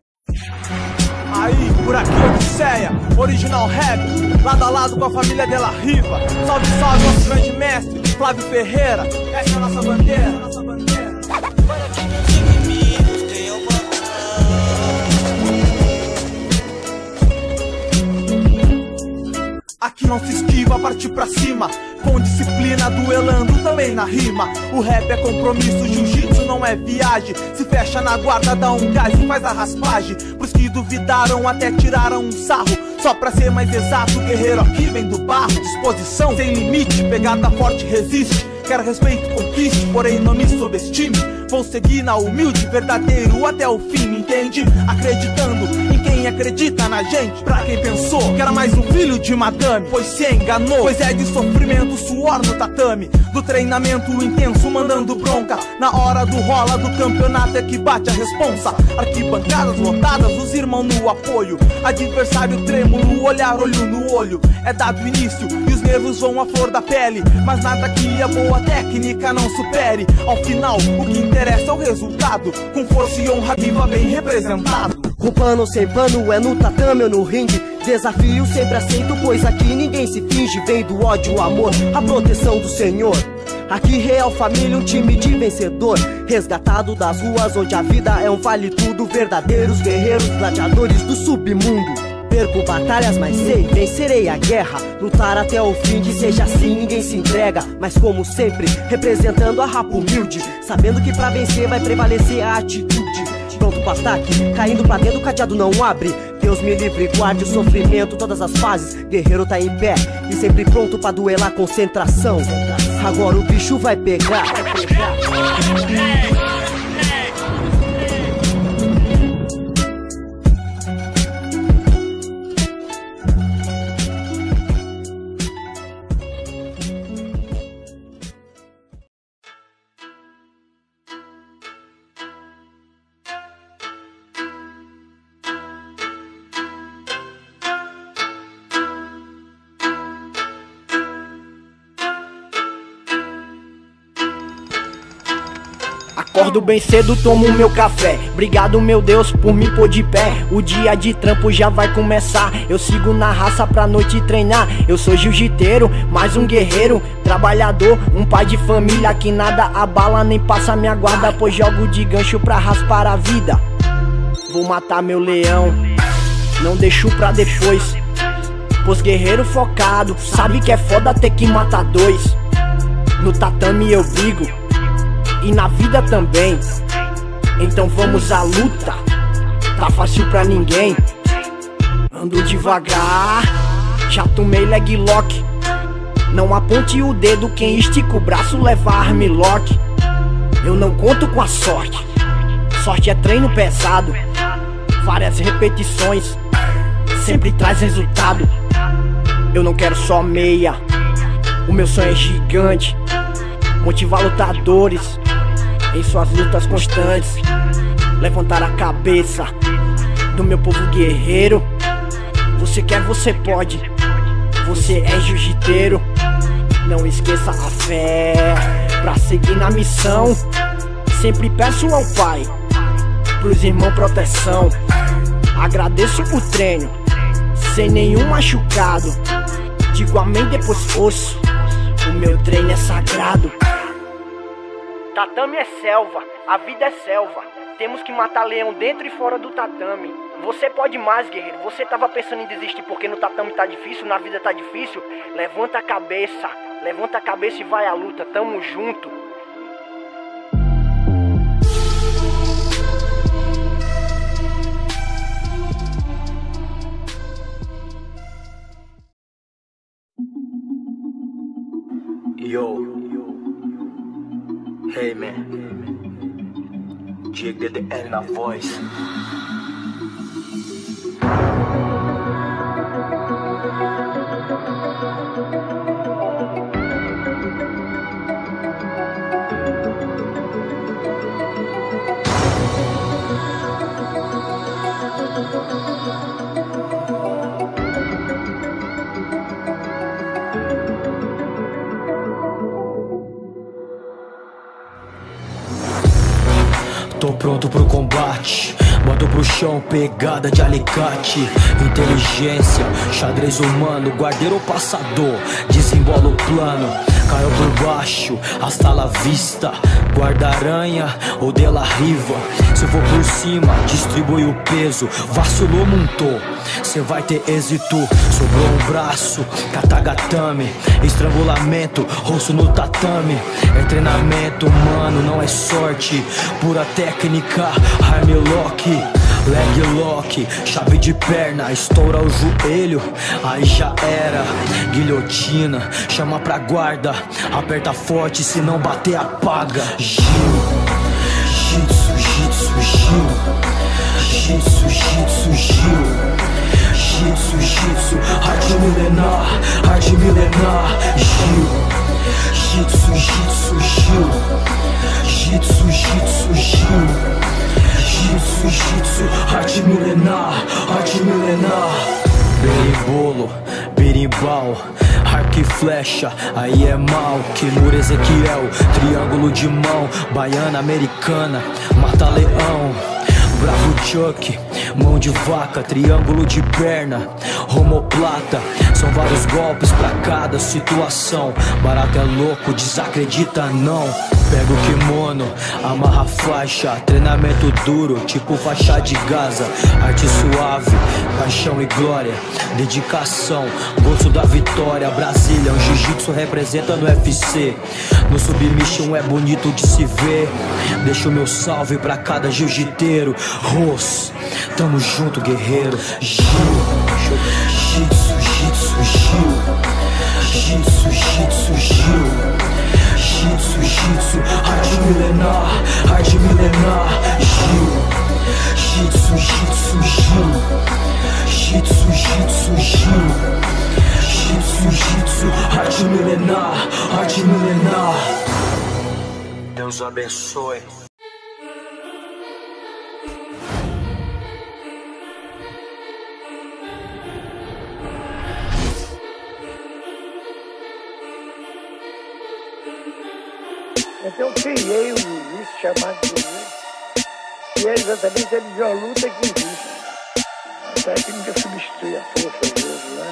Aí, por aqui, Odisseia, original rap, lado a lado com a família de La Riva. Salve, salve, nosso grande mestre, Flávio Ferreira. Essa é a nossa bandeira, nossa bandeira. Aqui não se esquiva, partir pra cima, com disciplina, duelando também na rima. O rap é compromisso, jiu-jitsu não é viagem. Se fecha na guarda, dá um gás e faz a raspagem. Pros que duvidaram, até tiraram um sarro. Só pra ser mais exato, o guerreiro aqui vem do barro. Disposição sem limite, pegada forte resiste. Quero respeito, conquiste, porém não me subestime. Vou seguir na humilde, verdadeiro até o fim, me entende? Acreditando em quem acredita na gente. Pra quem pensou que era mais um filho de madame, pois se enganou, pois é de sofrimento, suor no tatame. Do treinamento intenso, mandando bronca. Na hora do rola do campeonato é que bate a responsa. Arquibancadas lotadas, os irmãos no apoio. Adversário trêmulo, olhar olho no olho. É dado início e os nervos vão à flor da pele. Mas nada que a boa técnica não supere. Ao final, o que interessa é o resultado. Com força e honra viva bem representado. Com pano sem pano é no tatame ou no ringue. Desafio sempre aceito, pois aqui ninguém se finge. Vem do ódio o amor, a proteção do Senhor. Aqui Real Família, um time de vencedor. Resgatado das ruas onde a vida é um vale tudo. Verdadeiros guerreiros, gladiadores do submundo. Perco batalhas, mas sei, vencerei a guerra. Lutar até o fim, que seja assim, ninguém se entrega. Mas como sempre, representando a rapa humilde, sabendo que pra vencer vai prevalecer a atitude. pronto pro ataque. Caindo pra dentro, o cadeado não abre. Deus me livre, guarde o sofrimento, todas as fases. Guerreiro tá em pé e sempre pronto pra duelar, concentração. Agora o bicho vai pegar. Acordo bem cedo, tomo meu café. Obrigado, meu Deus, por me pôr de pé. O dia de trampo já vai começar. Eu sigo na raça pra noite treinar. Eu sou jiu-jiteiro, mais um guerreiro, trabalhador, um pai de família que nada abala nem passa minha guarda, pois jogo de gancho pra raspar a vida. Vou matar meu leão, não deixo pra depois, pois guerreiro focado sabe que é foda ter que matar dois. No tatame eu brigo e na vida também, então vamos à luta, tá fácil pra ninguém. Ando devagar, já tomei leg lock. Não aponte o dedo, quem estica o braço leva armlock. Eu não conto com a sorte, sorte é treino pesado. Várias repetições sempre traz resultado. Eu não quero só meia, o meu sonho é gigante. Motivar lutadores em suas lutas constantes, levantar a cabeça do meu povo guerreiro. Você quer, você pode, você é jiu-jiteiro. Não esqueça a fé pra seguir na missão. Sempre peço ao Pai, pros irmãos proteção. Agradeço o treino, sem nenhum machucado. Digo amém depois osso, o meu treino é sagrado. Tatame é selva, a vida é selva. Temos que matar leão dentro e fora do tatame. Você pode mais, guerreiro. Você tava pensando em desistir porque no tatame tá difícil, na vida tá difícil. Levanta a cabeça e vai à luta, tamo junto. Yo, hey man, Diego DDL na voz. Tô pronto pro combate, boto pro chão pegada de alicate. Inteligência, xadrez humano, guardeiro ou passador, desembola o plano. Caiu por baixo, hasta la vista, guarda-aranha ou de la riva. Se eu for por cima, distribui o peso, vacilou, montou, cê vai ter êxito. Sobrou um braço, katagatame, estrangulamento, rosto no tatame. É treinamento, mano, não é sorte, pura técnica, armlock, leg lock, chave de perna, estoura o joelho, aí já era. Guilhotina, chama pra guarda, aperta forte, se não bater apaga. Gil, jitsu, jitsu, gil, jitsu, jitsu, gil, jitsu, jitsu, arte milenar, arte milenar. Gil, jitsu, jitsu, gil, jitsu, jitsu, gil, jitsu, jitsu, arte milenar, arte milenar. Berimbolo, berimbau, arco e flecha, aí é mal. Kimura Ezequiel, triângulo de mão, baiana americana, mata leão. Bravo Chuck, mão de vaca, triângulo de perna, omoplata. São vários golpes pra cada situação. Barato é louco, desacredita não. Pega o kimono, amarra a faixa. Treinamento duro, tipo faixa de Gaza. Arte suave, paixão e glória. Dedicação, gosto da vitória. Brasília, um jiu-jitsu representa no UFC. No submission é bonito de se ver. Deixo meu salve pra cada jiu-jiteiro. Ros, tamo junto, guerreiro. Gil, jitsu, jitsu, Gil. Jitsu, jitsu, Gil. Jitsu, jitsu, arte milenar, arte milenar. Gil. Jitsu, jitsu, Gil. Jitsu, jitsu, Gil. Jitsu, jitsu, arte milenar, arte milenar. Deus abençoe. Então eu criei um jiu-jitsu chamado jiu-jitsu, que é exatamente a melhor luta que existe. A técnica substitui a força às vezes, né?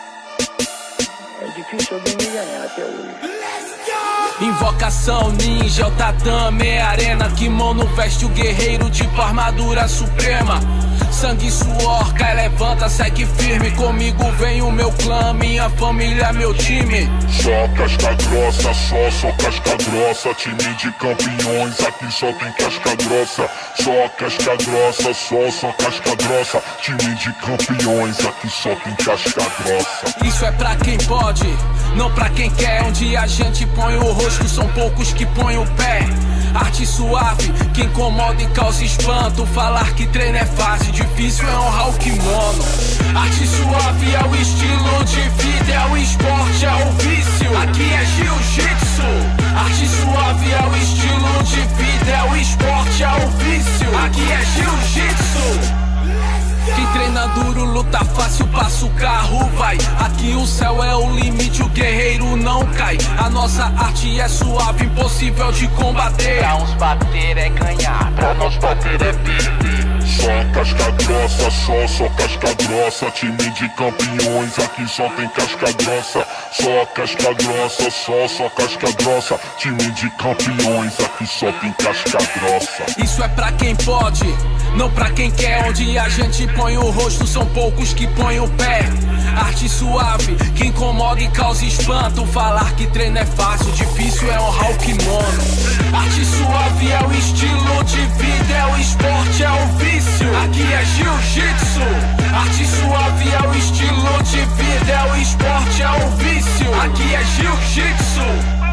É difícil alguém me ganhar até hoje. Invocação ninja, o tatame é arena. Kimono veste o guerreiro tipo armadura suprema. Sangue, suor, cai, levanta, segue firme. Comigo vem o meu clã, minha família, meu time. Só casca grossa, só casca grossa. Time de campeões, aqui só tem casca grossa. Só casca grossa, só casca grossa. Time de campeões, aqui só tem casca grossa. Isso é pra quem pode, não pra quem quer. Onde a gente põe o rosto, são poucos que põem o pé. Arte suave, que incomoda e causa espanto. Falar que treino é fácil, difícil é honrar o kimono. Arte suave é o estilo de vida, é o esporte, é o vício. Aqui é jiu-jitsu. Arte suave é o estilo de vida, é o esporte, é o vício. Aqui é jiu-jitsu. Quem treina duro, luta fácil, passa o carro, vai. Aqui o céu é o limite, o guerreiro não cai. A nossa arte é suave, impossível de combater. Pra uns bater é ganhar, pra nós bater é perder. Só casca grossa, só casca grossa. Time de campeões, aqui só tem casca grossa. Só casca grossa, só casca grossa. Time de campeões, aqui só tem casca grossa. Isso é pra quem pode, não pra quem quer. Onde a gente põe o rosto, são poucos que põem o pé. Arte suave, que incomoda e causa espanto. Falar que treino é fácil, difícil é honrar o kimono. Arte suave é o estilo de vida, é o esporte, é o vício. Aqui é jiu-jitsu. Arte suave é o estilo de vida, é o esporte, é o vício. Aqui é jiu-jitsu.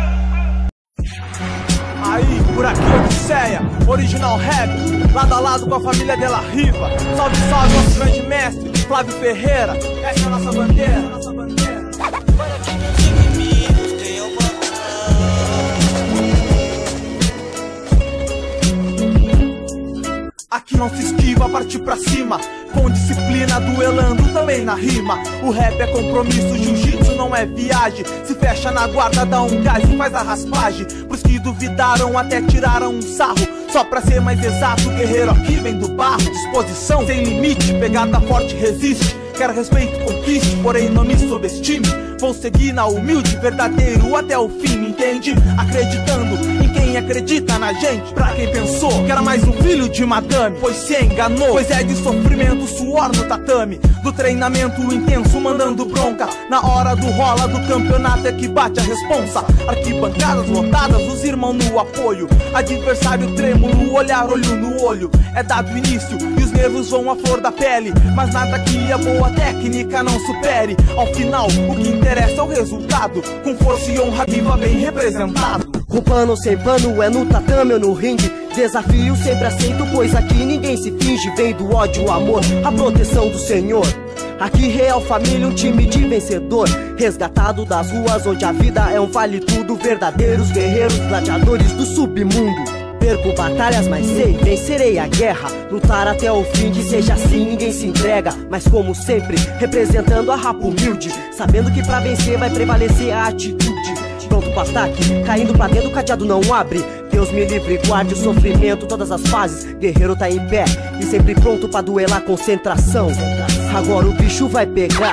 Aí, por aqui, Odisseia, original rap, lado a lado com a família de La Riva. Salve, salve, nosso grande mestre, Flávio Ferreira. Essa é a nossa bandeira, nossa bandeira. Aqui não se esquiva, partir pra cima, com disciplina, duelando também na rima. O rap é compromisso, jiu-jitsu não é viagem. Se fecha na guarda, dá um gás e faz a raspagem. Pros que duvidaram, até tiraram um sarro. Só pra ser mais exato, o guerreiro aqui vem do barro. Disposição sem limite, pegada forte resiste. Quero respeito, conquiste, porém não me subestime. Vou seguir na humilde, verdadeiro até o fim, me entende? Acreditando em quem acredita na gente. Pra quem pensou que era mais um filho de madame, pois se enganou, pois é de sofrimento, suor no tatame. Do treinamento intenso, mandando bronca. Na hora do rola do campeonato é que bate a responsa. Arquibancadas lotadas, os irmãos no apoio. Adversário trêmulo, olhar olho no olho. É dado início e os nervos vão à flor da pele. Mas nada que a boa técnica não supere. Ao final, o que interessa é o resultado. Com força e honra viva bem representado. Com pano ou sem pano, é no tatame ou no ringue. Desafio sempre aceito, pois aqui ninguém se finge. Vem do ódio, o amor, a proteção do Senhor. Aqui Real Família, um time de vencedor. Resgatado das ruas onde a vida é um vale tudo. Verdadeiros guerreiros, gladiadores do submundo. Perco batalhas, mas sei, vencerei a guerra. Lutar até o fim, que seja assim, ninguém se entrega. Mas como sempre, representando a rapa humilde, sabendo que pra vencer vai prevalecer a atitude. pronto pro ataque. Caindo pra dentro, o cadeado não abre. Deus me livre, guarde o sofrimento, todas as fases. Guerreiro tá em pé e sempre pronto pra duelar, concentração. Agora o bicho vai pegar.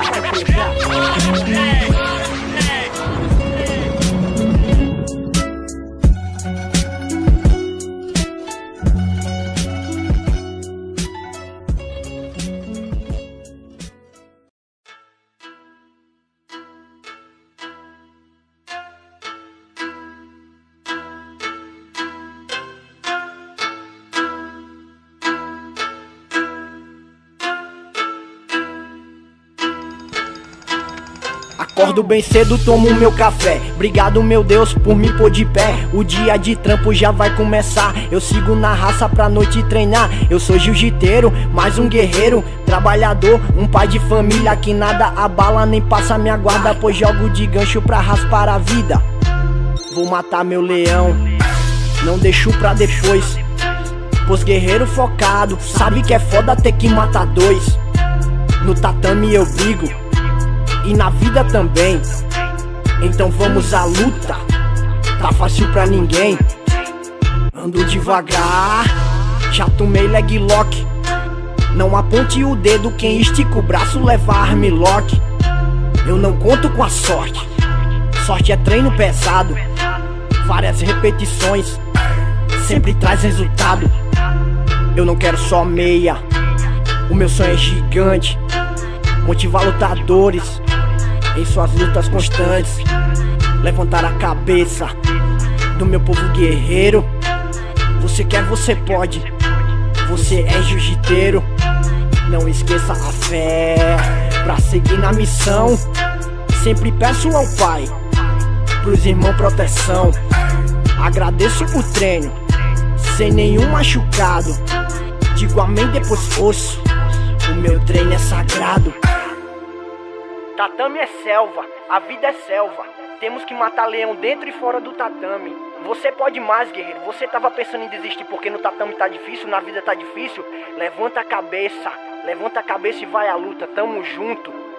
Acordo bem cedo, tomo meu café. Obrigado, meu Deus, por me pôr de pé. O dia de trampo já vai começar. Eu sigo na raça pra noite treinar. Eu sou jiu-jiteiro, mais um guerreiro, trabalhador, um pai de família que nada abala nem passa minha guarda, pois jogo de gancho pra raspar a vida. Vou matar meu leão, não deixo pra depois, pois guerreiro focado sabe que é foda ter que matar dois. No tatame eu brigo e na vida também, então vamos à luta, tá fácil pra ninguém. Ando devagar, já tomei leg lock. Não aponte o dedo, quem estica o braço leva armlock. Eu não conto com a sorte, sorte é treino pesado. Várias repetições sempre traz resultado. Eu não quero só meia, o meu sonho é gigante. Motivar lutadores em suas lutas constantes, levantar a cabeça do meu povo guerreiro. Você quer, você pode, você é jiu-jiteiro. Não esqueça a fé pra seguir na missão. Sempre peço ao Pai, pros irmãos proteção. Agradeço o treino, sem nenhum machucado. Digo amém depois osso, o meu treino é sagrado. Tatame é selva, a vida é selva. Temos que matar leão dentro e fora do tatame. Você pode mais, guerreiro. Você tava pensando em desistir porque no tatame tá difícil, na vida tá difícil? Levanta a cabeça e vai à luta, tamo junto.